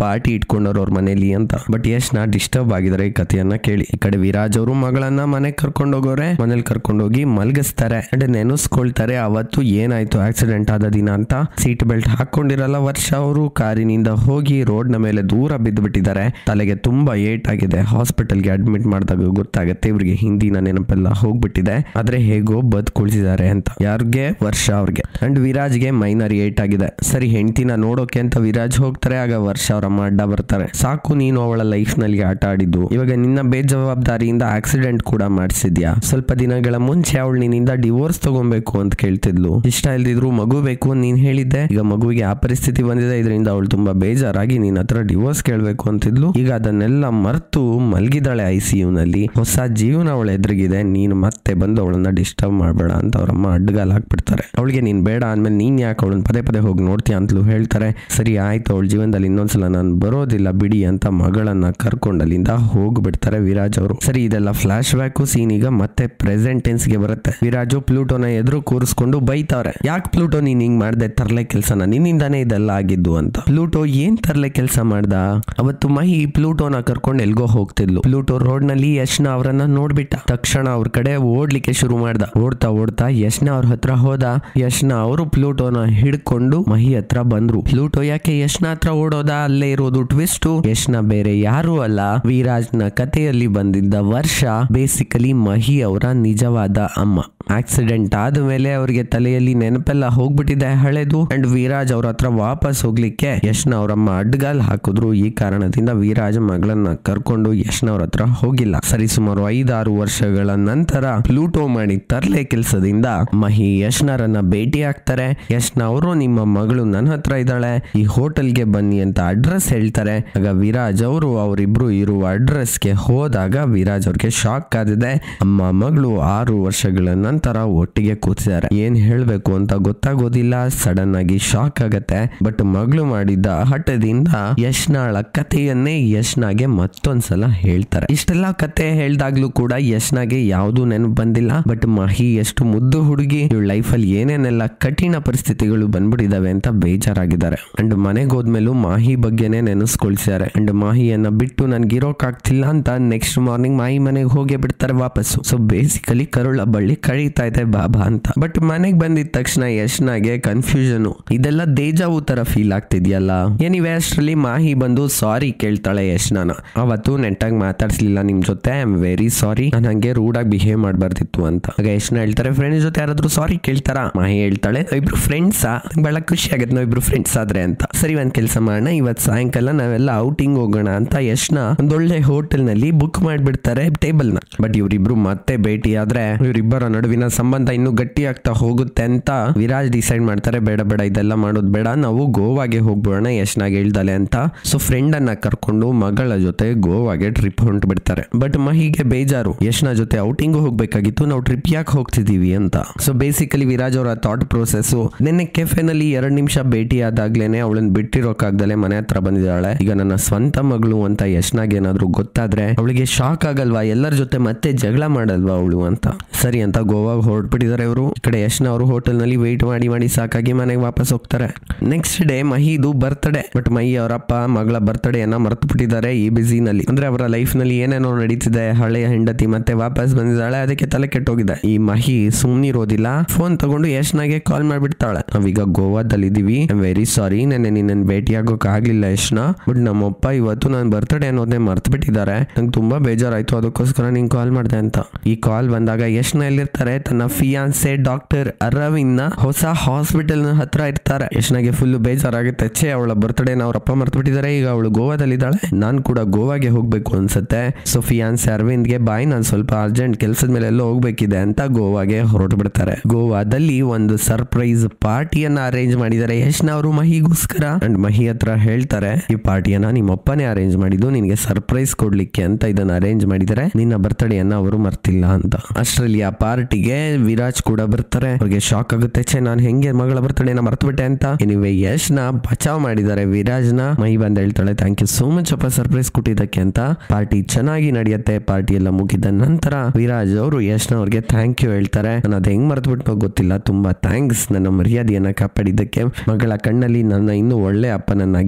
ಪಾರ್ಟಿ ಇಟ್ಕೊಂಡವ್ರು ಅವ್ರ ಮನೇಲಿ ಅಂತ. ಬಟ್ ಯಶ್ ನಾ ಡಿಸ್ಟರ್ಬ್ ಆಗಿದ್ದಾರೆ ಈ ಕಥೆಯನ್ನ ಕೇಳಿ. ಈ ಕಡೆ ವಿರಾಜ್ ಅವರು ಮಗಳನ್ನ ಮನೆಗೆ ಕರ್ಕೊಂಡು ಹೋಗೋರೆ, ಮನೇಲಿ ಕರ್ಕೊಂಡು ಹೋಗಿ ಮಲಗಿಸ್ತಾರೆ ಅಂಡ್ ನೆನೆಸ್ಕೊಳ್ತಾರೆ ಅವತ್ತು ಏನಾಯ್ತು ಆಕ್ಸಿಡೆಂಟ್ ಆದ ದಿನ ಅಂತ. ಸೀಟ್ ಬೆಲ್ಟ್ ಹಾಕೊಂಡಿರಲ್ಲ ವರ್ಷ ಅವರು, ಕಾರಿನಿಂದ ಹೋಗಿ ರೋಡ್ ನ ಮೇಲೆ ದೂರ ಬಿದ್ದು ಬಿಟ್ಟಿದ್ದಾರೆ. ತಲೆಗೆ ತುಂಬಾ ಏಟ್ ಆಗಿದೆ. ಹಾಸ್ಪಿಟಲ್ಗೆ ಅಡ್ಮಿಟ್ ಮಾಡಿದಾಗ ಗೊತ್ತಾಗುತ್ತೆ ಇವ್ರಿಗೆ ಹಿಂದಿನ ನೆನಪೆಲ್ಲ ಹೋಗ್ಬಿಟ್ಟಿದೆ, ಆದ್ರೆ ಹೇಗೋ ಬದುಕುಳಿಸಿದ್ದಾರೆ ಅಂತ. ಯಾರಿಗೆ? ವರ್ಷ ಅವ್ರಿಗೆ. ಅಂಡ್ ವಿರಾಜ್ಗೆ ಮೈನರ್ ಏಟ್ ಆಗಿದೆ. ಸರಿ ಹೆಂಡತಿನ ನೋಡೋಕೆ ಅಂತ ವಿರಾಜ್ ಹೋಗ್ತಾರೆ. ಆಗ ವರ್ಷ ಅವ್ರ ಅಮ್ಮ ಅಡ್ಡ ಬರ್ತಾರೆ. ಸಾಕು ನೀನು ಅವಳ ಲೈಫ್ ನಲ್ಲಿ ಆಟ ಆಡಿದ್ದು, ಇವಾಗ ನಿನ್ನ ಬೇಜವಾಬ್ದಾರಿಯಿಂದ ಆಕ್ಸಿಡೆಂಟ್ ಕೂಡ ಮಾಡಿಸಿದ್ಯಾ. ಸ್ವಲ್ಪ ದಿನಗಳ ಮುಂಚೆ ಅವಳು ನಿನ್ನಿಂದ ಡಿವೋರ್ಸ್ ತಗೊಬೇಕು ಅಂತ ಕೇಳ್ತಿದ್ಲು. ಇಷ್ಟ ಇಲ್ದಿದ್ರು ಮಗು ಬೇಕು ಅಂತ ನೀನ್ ಹೇಳಿದ್ದೆ. ಈಗ ಮಗುವಿಗೆ ಆ ಪರಿಸ್ಥಿತಿ ಬಂದಿದೆ, ಇದರಿಂದ ಅವಳು ತುಂಬಾ ಬೇಜಾರಾಗಿ ನಿನ್ನ ಹತ್ರ ಡಿವೋರ್ಸ್ ಕೇಳ್ಬೇಕು ಅಂತಿದ್ಲು. ಈಗ ಅದನ್ನೆಲ್ಲ ಮರ್ತು ಮಲ್ಗಿದಾಳೆ ಐ ಸಿ ಯು ನಲ್ಲಿ. ಹೊಸ ಜೀವನ ಅವಳ ಎದುರಿಗಿದೆ, ನೀನು ಮತ್ತೆ ಬಂದು ಅವಳನ್ನ ಡಿಸ್ಟರ್ಬ್ ಮಾಡಬೇಡ ಅಂತ ಅವ್ರಮ್ಮ ಅಡ್ಡಗಾಲ ಹಾಕ್ಬಿಡ್ತಾರೆ. ಅವಳಿಗೆ ನೀನ್ ಬೇಡ ಅಂದ್ಮೇಲೆ ನೀನ್ ಯಾಕೆ ಅವಳನ್ನ ಪದೇ ಪದೇ ಹೋಗಿ ನೋಡ್ತೀಯ ಅಂತಲೂ ಹೇಳ್ತಾರೆ. ಸರಿ ಆಯ್ತು, ಅವಳ ಜೀವನದಲ್ಲಿ ಇನ್ನೊಂದ್ಸಲ ನಾನು ಬರೋದಿಲ್ಲ ಬಿಡಿ ಅಂತ ಮಗಳನ್ನ ಕರ್ಕೊಂಡು ಅಲ್ಲಿಂದ ಹೋಗ್ಬಿಡ್ತಾರೆ ವಿರಾಜ್ ಅವರು. ಸರಿ ಇದೆಲ್ಲ ಫ್ಲಾಶ್ ಬ್ಯಾಕ್ ಸೀನ್. ಈಗ ಮತ್ತೆ ಪ್ರೆಸೆಂಟ್ ಟೆನ್ಸ್ ಗೆ ಬರುತ್ತೆ. ವಿರಾಜು ಪ್ಲೂಟೋನ ಎದುರು ಕೂರಿಸ್ಕೊಂಡು ಬೈತಾವ್ರೆ. ಯಾಕೆ ಪ್ಲೂಟೋ ನೀನ್ ಹಿಂಗ್ ಮಾಡ್ದೆ ತರ್ಲೆ ಕೆಲ್ಸನ, ನಿನ್ನಿಂದಾನೇ ಇದೆಲ್ಲ ಆಗಿದ್ದು ಅಂತ. ಪ್ಲೂಟೋ ಏನ್ ತರ್ಲೆ ಕೆಲಸ ಮಾಡ್ದ? ಅವತ್ತು ಮಹಿ ಪ್ಲೂಟೋನ ಕರ್ಕೊಂಡು ಎಲ್ಗೋ ಹೋಗ್ತಿದ್ಲು. ಪ್ಲೂಟೋ ರೋಡ್ ನಲ್ಲಿ ಯಶ್ನ ಅವರನ್ನ ನೋಡ್ಬಿಟ್ಟ. ತಕ್ಷಣ ಅವ್ರ ಕಡೆ ಓಡ್ಲಿಕ್ಕೆ ಶುರು ಮಾಡ್ದ. ಓಡ್ತಾ ಓಡ್ತಾ ಯಶ್ನ ಅವ್ರ ಹತ್ರ ಹೋದ. ಯಶ್ನ ಅವರು ಪ್ಲೂಟೋನ ಹಿಡ್ಕೊಂಡು ಮಹಿ ಹತ್ರ ಬಂದ್ರು. ಪ್ಲೂಟೋ ಯಾಕೆ ಯಶ್ನ ಹತ್ರ ಓಡೋದ? ಅಲ್ಲೇ ಇರೋದು ಟ್ವಿಸ್ಟ್. ಯಶ್ನ ಬೇರೆ ಯಾರು ಅಲ್ಲ, ವಿರಾಜ್ನ ಕಥೆಯಲ್ಲಿ ಬಂದಿದ್ದ ವರ್ಷ, ಬೇಸಿಕಲಿ ಮಹಿ ಅವರ ನಿಜವಾದ ಅಮ್ಮ. ಆಕ್ಸಿಡೆಂಟ್ ಆದ್ಮೇಲೆ ಅವ್ರಿಗೆ ತಲೆಯಲ್ಲಿ ನೆನಪೆಲ್ಲ ಹೋಗ್ಬಿಟ್ಟಿದೆ ಹಳೆದು. ಅಂಡ್ ವಿರಾಜ್ ಅವ್ರ ಹತ್ರ ವಾಪಸ್ ಹೋಗ್ಲಿಕ್ಕೆ ಯಶ್ನ ಅವರಮ್ಮ ಅಡ್ಗಾಲ್ ಹಾಕಿದ್ರು. ಈ ಕಾರಣದಿಂದ ವಿರಾಜ್ ಮಗಳನ್ನ ಕರ್ಕೊಂಡು ಯಶ್ನ ಅವ್ರ ಹತ್ರ ಹೋಗಿಲ್ಲ. ಸರಿ ಸುಮಾರು ಐದಾರು ವರ್ಷಗಳ ನಂತರ ಪ್ಲೂಟೋ ಮಾಡಿ ತರ್ಲೆ ಕೆಲಸದಿಂದ ಮಹಿ ಯಶ್ನರನ್ನ ಭೇಟಿ ಆಗ್ತಾರೆ. ಯಶ್ನ ಅವರು ನಿಮ್ಮ ಮಗಳು ನನ್ನ ಹತ್ರ ಇದ್ದಾಳೆ, ಈ ಹೋಟೆಲ್ಗೆ ಬನ್ನಿ ಅಂತ ಅಡ್ರೆಸ್ ಹೇಳ್ತಾರೆ. ಆಗ ವಿರಾಜ್ ಅವರು ಅವರಿಬ್ರು ಇರುವ ಅಡ್ರೆಸ್ಗೆ ಹೋದಾಗ ವಿರಾಜ್ ಅವ್ರಿಗೆ ಶಾಕ್ ಆದಿದೆ. ಅಮ್ಮ ಮಗಳು ಆರು ವರ್ಷಗಳ ನಂತರ ಒಟ್ಟಿಗೆ ಕೂತಿದ್ದಾರೆ. ಏನ್ ಹೇಳ್ಬೇಕು ಅಂತ ಗೊತ್ತಾಗೋದಿಲ್ಲ. ಸಡನ್ ಆಗಿ ಶಾಕ್ ಆಗತ್ತೆ. ಬಟ್ ಮಗಳು ಮಾಡಿದ್ದ ಹಠದಿಂದ ಯಶ್ನಾಳ ಕಥೆಯನ್ನೇ ಯಶ್ನಾಗೆ ಮತ್ತೊಂದ್ಸಲ ಹೇಳ್ತಾರೆ. ಇಷ್ಟೆಲ್ಲ ಕತೆ ಹೇಳ್ದಾಗ್ಲೂ ಕೂಡ ಯಶ್ನಾಗೆ ಯಾವ್ದು ನೆನಪು ಬಂದಿಲ್ಲ. ಬಟ್ ಮಹಿ ಎಷ್ಟು ಮುದ್ದು ಹುಡುಗಿ, ಇವಳ ಲೈಫ್ ಅಲ್ಲಿ ಏನೇನೆಲ್ಲ ಕಠಿಣ ಪರಿಸ್ಥಿತಿಗಳು ಬಂದ್ಬಿಟ್ಟಿದಾವೆ ಅಂತ ಬೇಜಾರಾಗಿದ್ದಾರೆ. ಅಂಡ್ ಮನೆಗೆ ಹೋದ್ಮೇಲೂ ಮಾಹಿ ಬಗ್ಗೆನೆ ನೆನೆಸ್ಕೊಳ್ಸಿದ್ದಾರೆ. ಅಂಡ್ ಮಾಹಿಯನ್ನ ಬಿಟ್ಟು ನನ್ಗೆ ಇರೋಕ್ ಆಗ್ತಿಲ್ಲ ಅಂತ ನೆಕ್ಸ್ಟ್ ಮಾರ್ನಿಂಗ್ ಮಾಹಿ ಮನೆಗೆ ಹೋಗೇ ಬಿಡ್ತಾರೆ ವಾಪಸ್ಸು. ಸೊ ಬೇಸಿಕಲಿ ಕರುಳ ಬಳ್ಳಿ ಕಳೀತಾ ಇದೆ ಬಾಬಾ ಅಂತ. ಬಟ್ ಮನೆಗೆ ಬಂದಿದ ತಕ್ಷಣ ಯಶ್ನಾಗೆ ಕನ್ಫ್ಯೂಷನ್, ಇದೆಲ್ಲ ದೇಜಾವು ತರ ಫೀಲ್ ಆಗ್ತಿದ್ಯಲ್ಲ. ಏನಿವೆ ಅಷ್ಟರಲ್ಲಿ ಮಾಹಿ ಬಂದು ಸಾರಿ ಕೇಳ್ತಾಳೆ ಯಶ್ನಾನ. ಅವತ್ತು ನೆಟ್ಟಾಗಿ ಮಾತಾಡ್ಸ್ಲಿಲ್ಲ ನಿಮ್ ಜೊತೆ, ಐ ಆಮ್ ವೆರಿ ಸಾರಿ, ನಾನು ಹಂಗೆ ರೂಡ್ ಆಗಿ ಬಿಹೇವ್ ಮಾಡ್ಬಾರ್ದಿತ್ತು ಅಂತ. ಆಗ ಯಶ್ನ ಹೇಳ್ತಾರೆ ಫ್ರೆಂಡ್ಸ್ ಜೊತೆ ಯಾರಾದ್ರೂ ಸಾರಿ ಕೇಳ್ತಾರ? ಮಾಹಿ ಹೇಳ್ತಾಳೆ ನಾವಿಬ್ರು ಫ್ರೆಂಡ್ಸಾ, ಬಹಳ ಖುಷಿ ಆಗುತ್ತೆ ನಾವಿಬ್ರು ಫ್ರೆಂಡ್ಸ್ ಆದ್ರೆ ಅಂತ. ಸರಿ ಒಂದ್ ಕೆಲಸ ಮಾಡೋಣ, ಇವತ್ ಸಾಯಂಕಾಲ ನಾವೆಲ್ಲ ಔಟಿಂಗ್ ಹೋಗೋಣ ಅಂತ ಯಶ್ನ ಒಂದೊಳ್ಳೆ ಹೋಟೆಲ್ ನಲ್ಲಿ ಬುಕ್ ಮಾಡ್ಬಿಡ್ತಾರೆ ಟೇಬಲ್ ನ. ಬಟ್ ಇವ್ರಿಬ್ರು ಮತ್ತೆ ಭೇಟಿ ಆದ್ರೆ ಇವರಿಬ್ಬರ ನಡುವಿನ ಸಂಬಂಧ ಇನ್ನೂ ಗಟ್ಟಿ ಆಗ್ತಾ ಹೋಗುತ್ತೆ ಅಂತ ವಿರಾಜ್ ಡಿಸೈಡ್ ಮಾಡ್ತಾರೆ. ಬೇಡ ಬೇಡ ಇದೆಲ್ಲ ಮಾಡೋದು ಬೇಡ, ನಾವು ಗೋವಾಗೆ ಹೋಗ್ಬೋಣ ಯಶ್ನಾಗ್ ಹೇಳ್ದಲೆ ಅಂತ. ಸೊ ಫ್ರೆಂಡ್ ಅನ್ನ ಕರ್ಕೊಂಡು ಮಗಳ ಜೊತೆ ಗೋವಾಗೆ ಟ್ರಿಪ್ ಹೊಂಟು ಬಿಡ್ತಾರೆ. ಬಟ್ ಮಹಿಗೆ ಬೇಜಾರು, ಯಶ್ನ ಜೊತೆ ಔಟಿಂಗ್ ಹೋಗ್ಬೇಕಾಗಿತ್ತು, ನಾವು ಟ್ರಿಪ್ ಯಾಕೆ ಹೋಗ್ತಿದೀವಿ ಅಂತ. ಸೊ ಬೇಸಿಕಲಿ ವಿರಾಜ್ ಅವರ ಥಾಟ್ ಪ್ರೋಸೆಸ್, ನಿನ್ನೆ ಕೆಫೆನಲ್ಲಿ ಎರಡ್ ನಿಮಿಷ ಭೇಟಿ ಆದಾಗ್ಲೇನೆ ಅವಳನ್ನ ಬಿಟ್ಟಿರೋಕಾಗ್ದಲೆ ಮನೆ ಹತ್ರ ಬಂದಿದ್ದಾಳೆ. ಈಗ ನನ್ನ ಸ್ವಂತ ಮಗಳು ಅಂತ ಯಶ್ನಾಗ್ ಏನಾದ್ರು ಗೊತ್ತಾದ್ರೆ ಅವಳಿಗೆ ಶಾಕ್ ಆಗಲ್ವಾ? ಎಲ್ಲರ ಜೊತೆ ಮತ್ತೆ ಜಗಳ ಮಾಡಲ್ವಾ ಅವಳು ಅಂತ. ಸರಿ ಅಂತ ಗೋವಾ ಹೊರಟ್ಬಿಟ್ಟಿದ್ದಾರೆ ಇವರು. ಈ ಕಡೆ ಯಶ್ನ ಅವರು ಹೋಟೆಲ್ ನಲ್ಲಿ ವೇಟ್ ಮಾಡಿ ಮಾಡಿ ಸಾಕಾಗಿ ಮನೆಗೆ ವಾಪಸ್ ಹೋಗ್ತಾರೆ. ನೆಕ್ಸ್ಟ್ ಡೇ ಮಹಿದು ಬರ್ತ್ಡೇ. ಬಟ್ ಮಹಿ ಅವರಪ್ಪ ಮಗಳ ಬರ್ತ್ಡೇ ಅನ್ನ ಮರ್ತು ಬಿಟ್ಟಿದ್ದಾರೆ ಈ ಬಿಸಿ ನಲ್ಲಿ. ಅಂದ್ರೆ ಅವರ ಲೈಫ್ ನಲ್ಲಿ ಏನೇನೋ ನಡೀತಿದೆ, ಹಳೆಯ ಹೆಂಡತಿ ಮತ್ತೆ ವಾಪಸ್ ಬಂದಿದ್ದಾಳೆ, ಅದಕ್ಕೆ ತಲೆ ಕೆಟ್ಟೋಗಿದೆ. ಈ ಮಹಿ ಸುಮ್ನಿರೋದಿಲ್ಲ, ಫೋನ್ ತಗೊಂಡು ಯಶ್ನಾಗೆ ಕಾಲ್ ಮಾಡ್ಬಿಡ್ತಾಳೆ. ನಾವೀಗ ಗೋವಾದಲ್ಲಿ ಇದೀವಿ, ಐ ಆಮ್ ವೆರಿ ಸಾರಿ, ನೆನ್ನೆ ನಿನ್ನ ಭೇಟಿ ಆಗೋಕ್ ಆಗ್ಲಿಲ್ಲ ಯಶ್ನ. ಬಟ್ ನಮ್ಮಪ್ಪ ಇವತ್ತು ನನ್ನ ಬರ್ತ್ಡೇ ಅನ್ನೋದನ್ನೇ ಮರ್ತು ಬಿಟ್ಟಿದ್ದಾರೆ, ನಂಗೆ ತುಂಬಾ ಬೇಜಾರಾಯ್ತು, ಅದಕ್ಕೋಸ್ಕರ ನಿಂಗೆ ಕಾಲ್ ಮಾಡಿದೆ ಅಂತ. ಈ ಕಾಲ್ ಬಂದಾಗ ಯಶ್ನ ಎಲ್ಲಿರ್ತಾರೆ? ತನ್ನ ಫಿಯಾನ್ಸೆ ಡಾಕ್ಟರ್ ಅರವಿಂದ್ ನ ಹೊಸ ಹಾಸ್ಪಿಟಲ್ ಹತ್ರ ಇರ್ತಾರೆ. ಯಶ್ನಾಗೆ ಫುಲ್ ಬೇಜಾರಾಗುತ್ತೆ. ಛೇ, ಅವಳ ಬರ್ತ್ಡೇ ಅವ್ರ ಅಪ್ಪ ಮರ್ತು ಬಿಟ್ಟಿದ್ದಾರೆ, ಈಗ ಅವಳು ಗೋವಾದಲ್ಲಿ ಇದ್ದಾಳೆ, ನಾನ್ ಕೂಡ ಗೋವಾಗೆ ಹೋಗ್ಬೇಕು ಅನ್ಸುತ್ತೆ. ಸೊ ಫಿಯಾನ್ಸೆ ಅರವಿಂದ್ಗೆ ಬಾಯ್, ನಾನು ಸ್ವಲ್ಪ ಅರ್ಜೆಂಟ್ ಕೆಲಸದ ಮೇಲೆ ಎಲ್ಲೋ ಹೋಗ್ಬೇಕಿದೆ ಅಂತ ಗೋವಾಗೆ ಹೊರಟು ಬಿಡ್ತಾರೆ. ಗೋವಾದಲ್ಲಿ ಒಂದು ಸರ್ಪ್ರೈಸ್ ಪಾರ್ಟಿಯನ್ನ ಅರೇಂಜ್ ಮಾಡಿದ್ದಾರೆ ಯಶ್ನ ಅವರು ಮಹಿಗೋಸ್ಕರ. ಅಂಡ್ ಮಹಿ ಹತ್ರ ಹೇಳ್ತಾರೆ, ಈ ಪಾರ್ಟಿಯನ್ನ ನಿಮ್ಮಪ್ಪನೇ ಅರೇಂಜ್ ಮಾಡಿದ್ದು, ನಿನ್ಗೆ ಸರ್ಪ್ರೈಸ್ ಕೊಡ್ಲಿಕ್ಕೆ ಅಂತ ಇದನ್ನ ಅರೇಂಜ್ ಮಾಡಿದ್ದಾರೆ, ನಿನ್ನ ಬರ್ತ್ಡೇಯನ್ನ ಅವರು ಮರ್ತಿಲ್ಲ ಅಂತ. ಅಷ್ಟರಲ್ಲಿ ಆ ಪಾರ್ಟಿಗೆ ವಿರಾಜ್ ಕೂಡ ಬರ್ತಾರೆ. ಅವ್ರಿಗೆ ಶಾಕ್ ಆಗುತ್ತೆ, ಛೇ ನಾನು ಹೆಂಗೆ ಮಗಳ ಬರ್ತ್ಡೇನ ಮರ್ತು ಬಿಟ್ಟೆ ಅಂತ. ಎನಿವೆ ಯಶ್ನ ಬಚಾವ್ ಮಾಡಿದ್ದಾರೆ ವಿರಾಜ್ನ. ಮಹಿ ಬಂದ್ ಹೇಳ್ತಾಳೆ ಥ್ಯಾಂಕ್ ಯು ಸೋ ಮಚ್ ಅಪ್ಪ ಸರ್ಪ್ರೈಸ್ ಕೊಟ್ಟಿದ್ದಕ್ಕೆ ಅಂತ. ಪಾರ್ಟಿ ಚೆನ್ನಾಗಿ ನಡೆಯುತ್ತೆ. ಪಾರ್ಟಿ ಎಲ್ಲ ಮುಗಿದ ನಂತರ ವಿರಾಜ್ ಅವರು ಯಶ್ನ ಅವ್ರಿಗೆ ಥ್ಯಾಂಕ್ ಯು ಹೇಳ್ತಾರೆ. ನಾನು ಅದ್ ಹೆಂಗ್ ಮರ್ತು ಬಿಟ್ಟು ಗೊತ್ತಿಲ್ಲ, ತುಂಬಾ ಥ್ಯಾಂಕ್ಸ್ ನನ್ನ ಮರ್ಯಾದೆಯನ್ನ ಕಾಪಾಡಿದ್ದಕ್ಕೆ, ಮಗಳ ಕಣ್ಣಲ್ಲಿ ನನ್ನ ಇನ್ನೂ ಒಳ್ಳೆ ಅಪ್ಪನನ್ನಾಗಿ ಮಾಡಿದ್ದಕ್ಕೆ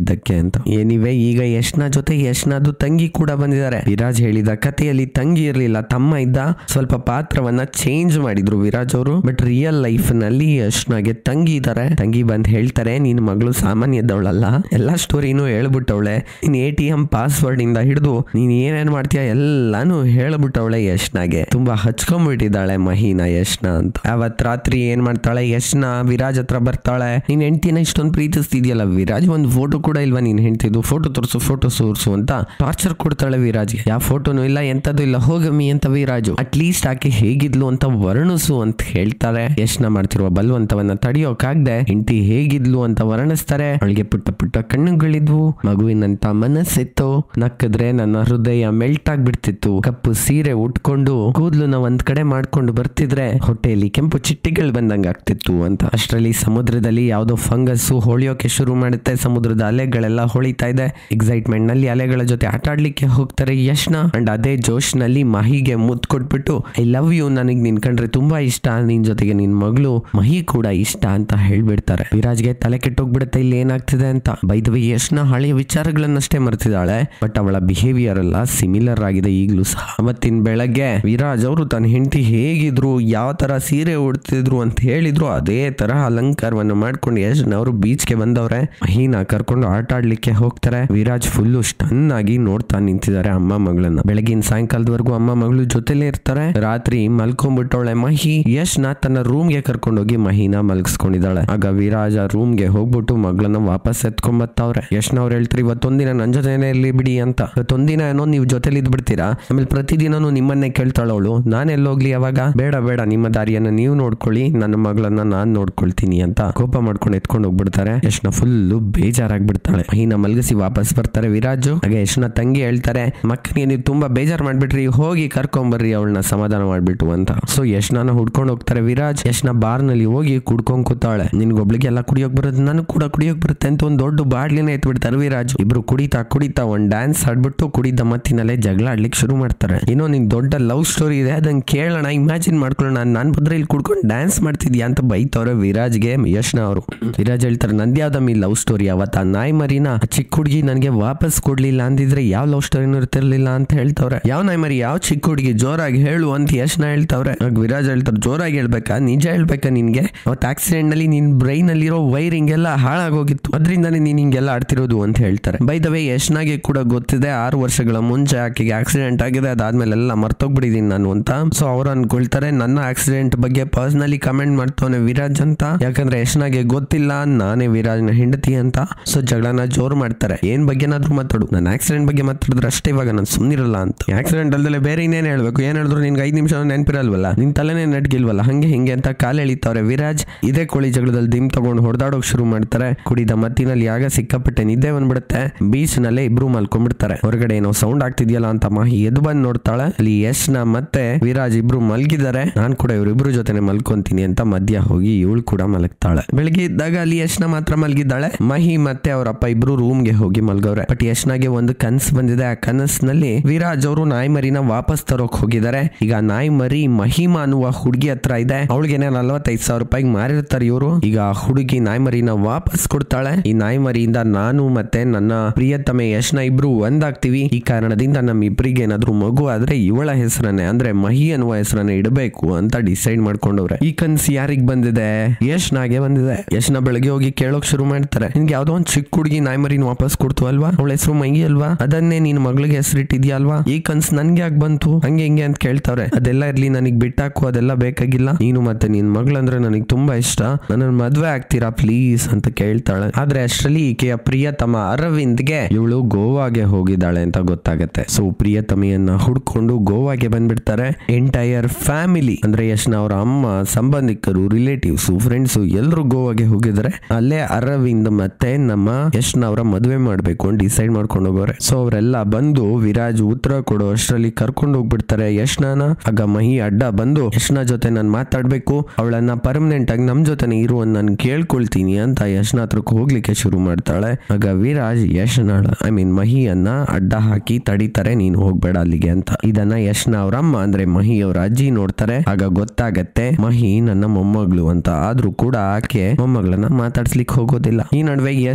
ಹೇಳಿದ್ದಕ್ಕೆ ಅಂತ. ಏನಿವೆ ಈಗ ಯಶ್ನ ಜೊತೆ ಯಶ್ನದು ತಂಗಿ ಕೂಡ ಬಂದಿದ್ದಾರೆ. ವಿರಾಜ್ ಹೇಳಿದ ಕಥೆಯಲ್ಲಿ ತಂಗಿ ಇರ್ಲಿಲ್ಲ, ತಮ್ಮ ಇದ್ದ. ಸ್ವಲ್ಪ ಪಾತ್ರವನ್ನ ಚೇಂಜ್ ಮಾಡಿದ್ರು ವಿರಾಜ್ ಅವರು. ಬಟ್ ರಿಯಲ್ ಲೈಫ್ ನಲ್ಲಿ ಯಶ್ನಾಗೆ ತಂಗಿ ಇದ್ದಾರೆ. ತಂಗಿ ಬಂದ್ ಹೇಳ್ತಾರೆ, ನಿನ್ ಮಗಳು ಸಾಮಾನ್ಯದವಳಲ್ಲ, ಎಲ್ಲಾ ಸ್ಟೋರಿನೂ ಹೇಳ್ಬಿಟ್ಟವಳೆ. ನೀನ್ ಎ ಟಿ ಎಂ ಪಾಸ್ವರ್ಡ್ ಇಂದ ಹಿಡಿದು ನೀನ್ ಏನೇನ್ ಮಾಡ್ತೀಯ ಎಲ್ಲಾನು ಹೇಳ್ಬಿಟ್ಟವಳೆ ಯಶ್ನಾಗೆ. ತುಂಬಾ ಹಚ್ಕೊಂಡ್ಬಿಟ್ಟಿದ್ದಾಳೆ ಮಹಿನ ಯಶ್ನ ಅಂತ. ಅವತ್ ರಾತ್ರಿ ಏನ್ ಮಾಡ್ತಾಳೆ ಯಶ್ನ ವಿರಾಜ್ ಹತ್ರ ಬರ್ತಾಳೆ. ನೀನ್ ಹೆಂಡತಿನ ಇಷ್ಟೊಂದು ಪ್ರೀತಿಸ್ತಿದ್ಯಲ್ಲ ವಿರಾಜ್, ಒಂದ್ ಫೋಟೋ ಕೂಡ ಇಲ್ವಾ ನೀನ್ ಹೆಂಡ್ತಿದ್ದು, ಫೋಟೋ ತೋರ್ಸು ಫೋಟೋ ಸೋರ್ಸು ಅಂತ ಟಾರ್ಚರ್ ಕೊಡ್ತಾಳೆ ವಿರಾಜ್ಗೆ. ಯಾವ ಫೋಟೋನು ಇಲ್ಲ ಎಂತದ್ದು ಇಲ್ಲ, ಹೋಗಮ್ಮಿ ಅಂತ ವಿರಾಜು. ಅಟ್ ಲೀಸ್ಟ್ ಆಕೆ ಹೇಗಿದ್ಲು ಅಂತ ವರ್ಣಿಸು ಅಂತ ಹೇಳ್ತಾರೆ. ಯಶ್ನ ಮಾಡ್ತಿರುವ ಬಲವಂತವನ್ನ ತಡೆಯೋಕಾಗ್ದೆ ಹೆಂಡತಿ ಹೇಗಿದ್ಲು ಅಂತ ವರ್ಣಿಸ್ತಾರೆ. ಅವಳಿಗೆ ಪುಟ್ಟ ಪುಟ್ಟ ಕಣ್ಣುಗಳಿದ್ವು, ಮಗುವಿನಂತ ಮನಸ್ಸಿತ್ತು, ನಕ್ಕಿದ್ರೆ ನನ್ನ ಹೃದಯ ಮೆಲ್ಟ್ ಆಗ್ಬಿಡ್ತಿತ್ತು. ಕಪ್ಪು ಸೀರೆ ಉಟ್ಕೊಂಡು ಕೂದ್ಲುನ ಒಂದ್ ಕಡೆ ಮಾಡ್ಕೊಂಡು ಬರ್ತಿದ್ರೆ ಹೊಟ್ಟೆಯಲ್ಲಿ ಕೆಂಪು ಚಿಟ್ಟಿಗಳು ಬಂದಂಗ ಆಗ್ತಿತ್ತು ಅಂತ. ಅಷ್ಟರಲ್ಲಿ ಸಮುದ್ರದಲ್ಲಿ ಯಾವ್ದೋ ಫಂಗಸ್ ಹೊಳಿಯೋಕೆ ಶುರು ಮಾಡುತ್ತೆ. ಸಮುದ್ರದ ಅಲೆಗಳೆಲ್ಲ ಹೊಳಿತಾ ಇದೆ. ಎಕ್ಸೈಟ್ಮೆಂಟ್ ನಲ್ಲಿ ಅಲೆಗಳ ಜೊತೆ ಆಟ ಆಡ್ಲಿಕ್ಕೆ ಹೋಗ್ತಾರೆ ಯಶ್ನ. ಅಂಡ್ ಅದೇ ಜೋಶ್ ನಲ್ಲಿ ಮಹಿಗೆ ಮುತ್ ಕೊಟ್ಬಿಟ್ಟು ಐ ಲವ್ ಯು, ನನಗ್ ನಿನ್ ಕಂಡ್ರೆ ತುಂಬಾ ಇಷ್ಟ, ನಿನ್ ಜೊತೆಗೆ ನಿನ್ ಮಗಳು ಮಹಿ ಕೂಡ ಇಷ್ಟ ಅಂತ ಹೇಳ್ಬಿಡ್ತಾರೆ. ವಿರಾಜ್ಗೆ ತಲೆ ಕೆಟ್ಟೋಗ್ಬಿಡುತ್ತೆ ಇಲ್ಲಿ ಏನಾಗ್ತಿದೆ ಅಂತ. ಬೈದವಿ ಯಶ್ನ ಹಳೆಯ ವಿಚಾರಗಳನ್ನಷ್ಟೇ ಮರ್ತಿದ್ದಾಳೆ, ಬಟ್ ಅವಳ ಬಿಹೇವಿಯರ್ ಎಲ್ಲ ಸಿಮಿಲರ್ ಆಗಿದೆ ಈಗ್ಲೂ ಸಹ. ಅವತ್ತಿನ ಬೆಳಗ್ಗೆ ವಿರಾಜ್ ಅವರು ತನ್ನ ಹೆಂಡತಿ ಹೇಗಿದ್ರು, ಯಾವ ತರ ಸೀರೆ ಉಡ್ತಿದ್ರು ಅಂತ ಹೇಳಿದ್ರು ಅದೇ ತರ ಅಲಂಕಾರವನ್ನು ಮಾಡ್ಕೊಂಡು ಯಶ್ನ ಅವರು ಬೀಚ್ಗೆ ಬಂದವ್ರೆ. ಮಹಿನ ಕರ್ಕೊಂಡು ಆಟ ಆಡ್ಲಿಕ್ಕೆ ಹೋಗ್ತಾರೆ. ವಿರಾಜ್ ಫುಲ್ಲು ಸ್ಟನ್ ಆಗಿ ನೋಡ್ತಾ ನಿಂತಿದ್ದಾರೆ ಅಮ್ಮ ಮಗಳನ್ನ. ಬೆಳಗಿನ ಸಾಯಂಕಾಲದವರೆಗೂ ಅಮ್ಮ ಮಗಳು ಜೊತೆಲೇ ಇರ್ತಾರೆ. ರಾತ್ರಿ ಮಲ್ಕೊಂಡ್ಬಿಟ್ಟವಳೆ ಮಹಿ. ಯಶ್ನ ತನ್ನ ರೂಮ್ಗೆ ಕರ್ಕೊಂಡೋಗಿ ಮಹಿನ ಮಲ್ಗಿಸ್ಕೊಂಡಿದ್ದಾಳೆ. ಆಗ ವಿರಾಜ ರೂಮ್ಗೆ ಹೋಗ್ಬಿಟ್ಟು ಮಗಳನ್ನ ವಾಪಸ್ ಎತ್ಕೊಂಡ್ಬತ್ತವ್ರೆ. ಯಶ್ನ ಅವ್ರು ಹೇಳ್ತಾರೆ, ಇವತ್ತೊಂದಿನ ನನ್ ಜೊತೆನೇ ಇರ್ಲಿ ಬಿಡಿ ಅಂತ. ಇವತ್ತೊಂದಿನ ಏನೋ ನೀವು ಜೊತೆಲಿ ಇದ್ ಬಿಡ್ತೀರಾ, ಆಮೇಲೆ ಪ್ರತಿದಿನನೂ ನಿಮ್ಮನ್ನೇ ಕೇಳ್ತಾಳವಳು, ನಾನೆಲ್ಲೋಗ್ಲಿ ಅವಾಗ, ಬೇಡ ಬೇಡ ನಿಮ್ಮ ದಾರಿಯನ್ನ ನೀವು ನೋಡ್ಕೊಳ್ಳಿ, ನನ್ನ ಮಗಳನ್ನ ನಾನ್ ನೋಡ್ಕೊಳ್ತೀನಿ ಅಂತ ಕೋಪ ಮಾಡ್ಕೊಂಡು ಎತ್ಕೊಂಡು ಹೋಗ್ಬಿಡ್ತಾರೆ. ಯಶ್ನ ಫುಲ್ಲು ಬೇಜಾರಾಗ್ಬಿಡ್ತಾಳೆ. ಮಹಿನ ಮಲ್ಗಿಸಿ ವಾಪಸ್ ಬರ್ತಾರೆ ವಿರಾಜು. ಹಾಗೆ ಯಶ್ನ ತಂಗಿ ಹೇಳ್ತಾರೆ, ಮಕ್ಕಳಿಗೆ ನೀವು ತುಂಬಾ ಬೇಜಾರ್ ಮಾಡ್ಬಿಟ್ರಿ, ಹೋಗಿ ಕರ್ಕೊಂಬರ್ರಿ ಅವಳನ್ನ ಸಮಾಧಾನ ಮಾಡ್ಬಿಟ್ಟು ಅಂತ. ಸೊ ಯಶ್ನ ಹುಡ್ಕೊಂಡು ಹೋಗ್ತಾರೆ ವಿರಾಜ್. ಯಶ್ನ ಬಾರ್ ನಲ್ಲಿ ಹೋಗಿ ಕುಡ್ಕೊಂಡ್ ಕೂತಾಳೆ. ನಿನ್ಗೊಬ್ಳಿಗೆ ಎಲ್ಲ ಕುಡಿಯೋಕ್ ಬರುತ್ತೆ, ನನಗ್ ಕೂಡ ಕುಡಿಯೋಕ್ ಬರುತ್ತೆ ಅಂತ ಒಂದ್ ದೊಡ್ಡ ಬಾಡ್ಲಿನ ಎತ್ಬಿಡ್ತಾರೆ ವಿರಾಜ್. ಇಬ್ರು ಕುಡಿತಾ ಕುಡಿತಾ ಒಂದ್ ಡ್ಯಾನ್ಸ್ ಆಡ್ಬಿಟ್ಟು ಕುಡಿದ ಮತ್ತಿನಲ್ಲೇ ಜಗಳ ಆಡ್ಲಿಕ್ಕೆ ಶುರು ಮಾಡ್ತಾರೆ. ಏನೋ ನಿನ್ ದೊಡ್ಡ ಲವ್ ಸ್ಟೋರಿ ಇದೆ, ಅದನ್ನ ಕೇಳೋಣ, ಇಮ್ಯಾಜಿನ್ ಮಾಡ್ಕೊಳ್ಳೋಣ, ನಾನ್ ಬದ್ರೆ ಇಲ್ಲಿ ಕುಡ್ಕೊಂಡು ಡ್ಯಾನ್ಸ್ ಮಾಡ್ತಿದ್ಯಾ ಅಂತ ಬೈತವ್ರೆ ವಿರಾಜ್ಗೆ ಯಶ್ನ ಅವರು. ವಿರಾಜ್ ಹೇಳ್ತಾರೆ, ನಂದ್ಯಾವ್ದಮ್ಮ ಈ ಲವ್ ಸ್ಟೋರಿ, ಅವತ್ತ ನಾಯಿ ಮರಿನ ಚಿಕ್ಕ ಹುಡುಗಿ ನನ್ಗೆ ವಾಪಸ್ ಕೊಡ್ಲಿಲ್ಲ ಅಂದಿದ್ರೆ ಯಾವ ಲವ್ ಸ್ಟೋರಿನೂ ಇರ್ತಿರ್ಲಿಲ್ಲ ಅಂತ ಹೇಳ್ತವ್ರೆ. ಯಾವ ನಾಯಿ ಮರಿ, ಯಾವ ಚಿಕ್ಕ ಹುಡುಗಿ, ಜೋರಾಗಿ ಹೇಳು ಅಂತ ಯಶ್ನ ಹೇಳ್ತವ್ರೆ. ವಿರಾಜ್ ಹೇಳ್ತಾರೆ, ಜೋರಾಗಿ ಹೇಳ್ಬೇಕಾ, ನಿಜ ಹೇಳ್ಬೇಕಾ, ನಿನ್ಗೆ ಅವತ್ತು ಆಕ್ಸಿಡೆಂಟ್ ನಲ್ಲಿ ನಿನ್ ಬ್ರೈನ್ ಅಲ್ಲಿರೋ ವೈರಿಂಗ್ ಎಲ್ಲ ಹಾಳಾಗೋಗಿತ್ತು, ಅದರಿಂದಾನೇ ನೀನ್ ಹಿಂಗೆಲ್ಲ ಆಡ್ತಿರೋದು ಅಂತ ಹೇಳ್ತಾರೆ. ಬೈ ದ ವೇ ಯಶ್ನಾಗೆ ಕೂಡ ಗೊತ್ತಿದೆ, ಆರು ವರ್ಷಗಳ ಮುಂಚೆ ಆಕೆಗೆ ಆಕ್ಸಿಡೆಂಟ್ ಆಗಿದೆ, ಅದಾದ್ಮೇಲೆ ಎಲ್ಲ ಮರ್ತೋಗ್ಬಿಟ್ಟಿದೀನಿ ನಾನು ಅಂತ. ಸೊ ಅವ್ರು ಅನ್ಕೊಳ್ತಾರೆ ನನ್ನ ಆಕ್ಸಿಡೆಂಟ್ ಬಗ್ಗೆ ಪರ್ಸನಲಿ ಕಮೆಂಟ್ ಮಾಡ್ತವನೆ ವಿರಾಜ್ ಅಂತ. ಯಾಕಂದ್ರೆ ಯಶ್ನಾಗೆ ಗೊತ್ತಿಲ್ಲ ನಾನೇ ವಿರಾಜ್ನ ಹೆಂಡತಿ ಅಂತ. ಸೊ ಜಗಳನ ಜೋರು ಮಾಡ್ತಾರೆ. ಏನ್ ಬಗ್ಗೆನಾದ್ರೂ ಮಾತಾಡು, ನನ್ನ ಆಕ್ಸಿಡೆಂಟ್ ಬಗ್ಗೆ ಮಾತಾಡಿದ್ರೆ ಅಷ್ಟೇ, ಇವಾಗ ನಾನು ಸುಮ್ನಿರಲ್ಲ ಅಂತ. ಆಕ್ಸಿಡೆಂಟ್ ಅಲ್ದಲೆ ಬೇರೆ ಇನ್ನೇನ್ ಹೇಳ್ಬೇಕು, ಏನ್ ಹೇಳಿದ್ರು ನಿನ್ಗೆ ಐದ್ ನಿಮಿಷ ನೆನಪಿರಲ್ವಲ್ಲ, ನಿನ್ ತಲೆನೇ ನಡ್ಗಿಲ್ವಲ್ಲ, ಹಂಗೆ ಹಿಂಗೆ ಅಂತ ಕಾಲ್ ಎಳಿತಾವ್ರೆ ವಿರಾಜ್. ಇದೇ ಕೋಳಿ ಜಗಳದಲ್ಲಿ ದಿಮ್ ತಗೊಂಡು ಹೊಡೆದಾಡೋಕ್ ಶುರು ಮಾಡ್ತಾರೆ. ಕುಡಿದ ಮತ್ತಿನಲ್ಲಿ ಆಗ ಸಿಕ್ಕಾಪಟ್ಟೆ ನಿದ್ದೆ ಬಂದ್ಬಿಡುತ್ತೆ. ಬೀಚ್ ನಲ್ಲೇ ಇಬ್ರು ಮಲ್ಕೊಂಡ್ಬಿಡ್ತಾರೆ. ಹೊರಗಡೆ ಏನೋ ಸೌಂಡ್ ಆಗ್ತಿದ್ಯಲ್ಲ ಅಂತ ಮಹಿ ಎದ್ದು ಬಂದ್ ನೋಡ್ತಾಳೆ. ಅಲ್ಲಿ ಯಶ್ನ ಮತ್ತೆ ವಿರಾಜ್ ಇಬ್ರು ಮಲ್ಗಿದ್ದಾರೆ. ನಾನ್ ಕೂಡ ಇವ್ರಿಬ್ರು ಜೊತೆನೆ ಮಲ್ಕೊಂತೀನಿ ಅಂತ ಮಧ್ಯ ಹೋಗಿ ಇವಳು ಕೂಡ ಮಲಗ್ತಾಳೆ. ಬೆಳಗ್ಗೆ ಇದ್ದಾಗ ಅಲ್ಲಿ ಯಶ್ನ ಮಾತ್ರ ಮಲ್ಗಿದ್ದಾಳೆ. ಮಹಿ ಮತ್ತೆ ಅವರಪ್ಪ ಇಬ್ರು ರೂಮ್ಗೆ ಹೋಗಿ ಮಲ್ಗವ್ರೆ. ಬಟ್ ಯಶ್ನಾಗೆ ಒಂದು ಕನಸ್ ಬಂದಿದೆ. ಆ ಕನಸಿನಲ್ಲಿ ವಿರಾಜ್ ಅವರು ನಾಯಿ ಮರಿನ ವಾಪಸ್ ತರೋಕ್ ಹೋಗಿದ್ದಾರೆ. ಈಗ ನಾಯಿ ಮರಿ ಮಹಿಮಾ ಅನ್ನುವ ಹುಡುಗಿ ಹತ್ರ ಇದೆ. ಅವಳಿಗೆನೆ ನಲ್ವತ್ತೈದು ಸಾವಿರ ರೂಪಾಯಿಗೆ ಮಾರಿರ್ತಾರೆ ಇವರು. ಈಗ ಆ ಹುಡುಗಿ ನಾಯಿ ಮರಿನ ವಾಪಸ್ ಕೊಡ್ತಾಳೆ. ಈ ನಾಯಿ ಮರಿಯಿಂದ ನಾನು ಮತ್ತೆ ನನ್ನ ಪ್ರಿಯತಮೆ ಯಶ್ನ ಇಬ್ರು ಒಂದಾಗ್ತೀವಿ. ಈ ಕಾರಣದಿಂದ ನಮ್ ಇಬ್ರಿಗೆ ಏನಾದ್ರು ಮಗು ಆದ್ರೆ ಇವಳ ಹೆಸರನ್ನೇ ಅಂದ್ರೆ ಮಹಿ ಅನ್ನುವ ಹೆಸರನ್ನೇ ಇಡಬೇಕು ಅಂತ ಡಿಸೈಡ್ ಮಾಡ್ಕೊಂಡವ್ರೆ. ಈ ಕನ್ಸು ಯಾರಿಗ್ ಬಂದಿದೆ, ಯಶ್ನಾಗೆ ಬಂದಿದೆ. ಯಶ್ನ ಬೆಳಗ್ಗೆ ಹೋಗಿ ಕೇಳೋಕ್ ಶುರು ಮಾಡ್ತಾರೆ, ನಿನ್ಗೆ ಯಾವ್ದೋ ಒಂದ್ ಚಿಕ್ಕ ಹುಡುಗಿ ನಾಯಿ ಮರಿನ ವಾಪಸ್ ಕೊಡ್ತು ಅಲ್ವಾ, ಅವಳ ಹೆಸರು ಮಹಿ ಅಲ್ವಾ, ಅದನ್ನೇ ನಿನ್ ಮಗಳಿಗೆ ಹೆಸರಿಟ್ಟಿದ್ಯಾ ಅಲ್ವಾ, ಈ ಕನ್ಸು ನನ್ಗೆ ಯಾಕೆ ಬಂತು ಹಂಗೆ ಹಿಂಗೆ ಅಂತ ಕೇಳ್ತಾವ್ರೆ. ಅದೆಲ್ಲ ಇರ್ಲಿ, ನನಗ್ ಬಿಟ್ಟಾಕು, ಅದೆಲ್ಲ ಬೇಕಾಗಿಲ್ಲ, ನೀನು ಮತ್ತೆ ನಿನ್ ಮಗಳಂದ್ರೆ ನನಗ್ ತುಂಬಾ ಇಷ್ಟ, ನನ್ನ ಮದ್ವೆ ಆಗ್ತೀರಾ ಪ್ಲೀಸ್ ಅಂತ ಕೇಳ್ತಾಳೆ. ಆದ್ರೆ ಅಷ್ಟರಲ್ಲಿ ಈಕೆಯ ಪ್ರಿಯತಮ ಅರವಿಂದ್ಗೆ ಇವಳು ಗೋವಾಗೆ ಹೋಗಿದ್ದಾಳೆ ಅಂತ ಗೊತ್ತಾಗತ್ತೆ. ಸೊ ಪ್ರಿಯತಮೆಯನ್ನ ಹುಡ್ಕೊಂಡು ಗೋವಾಗೆ ಬಂದ್ಬಿಡ್ತಾರೆ. ಎಂಟೈರ್ ಫ್ಯಾಮಿಲಿ ಅಂದ್ರೆ ಯಶ್ನ ಅವರ ಅಮ್ಮ, ಸಂಬಂಧಿಕರು, ರಿಲೇಟಿವ್ಸ್, ಫ್ರೆಂಡ್ಸ್ ಎಲ್ಲರೂ ಗೋವಾಗೆ ಹೋಗಿದ್ದಾರೆ. ಅಲ್ಲೇ ಅರವಿಂದ್ ಮತ್ತೆ ನಮ್ಮ ಯಶ್ನ ಅವರ ಮದುವೆ ಮಾಡ್ಬೇಕು ಅಂತ ಡಿಸೈಡ್ ಮಾಡ್ಕೊಂಡು ಹೋಗೋರೆ. ಸೊ ಅವರೆಲ್ಲ ಬಂದು ವಿರಾಜ್ ಉತ್ತರ ಕೊಡೋ ಅಷ್ಟರಲ್ಲಿ ಕರ್ಕೊಂಡು ಹೋಗ್ಬಿಡ್ತಾರೆ ಯಶ್ನನ. ಆಗ ಮಹಿ ಅಡ್ಡ ಬಂದು ಯಶ್ನ ಜೊತೆ ನಾನು ಮಾತಾಡ್ಬೇಕು, ಅವಳನ್ನ ಪರ್ಮನೆಂಟ್ ಆಗಿ ನಮ್ ಜೊತೆನೆ ಇರುವ ನಾನು ಕೇಳ್ಕೊಳ್ತೀನಿ ಅಂತ ಯಶ್ನ ಹತ್ರಕ್ಕೆ ಹೋಗ್ಲಿಕ್ಕೆ ಶುರು ಮಾಡ್ತಾಳೆ. ಆಗ ವಿರಾಜ್ ಯಶ್ನ ಐ ಮೀನ್ ಮಹಿಯನ್ನ ಅಡ್ಡ ಹಾಕಿ ತಡಿತಾರೆ, ನೀನು ಹೋಗ್ಬೇಡ ಅಲ್ಲಿಗೆ ಅಂತ. ಇದನ್ನ ಯಶ್ನ ಅವ್ರ ಅಮ್ಮ ಅಂದ್ರೆ ಮಹಿ ಅವ್ರ ಅಜ್ಜಿ ನೋಡ್ತಾರೆ. ಆಗ ಗೊತ್ತಾಗತ್ತೆ ಮಹಿ ನನ್ನ ಮೊಮ್ಮಗಳು ಅಂತ. ಆದ್ರೂ ಕೂಡ ಆಕೆ ಮೊಮ್ಮಗಳನ್ನ ಮಾತಾಡ್ಸ್ಲಿಕ್ಕೆ ಹೋಗೋದಿಲ್ಲ. ಈ ನಡುವೆ ಯಶ್ನಾಗೆ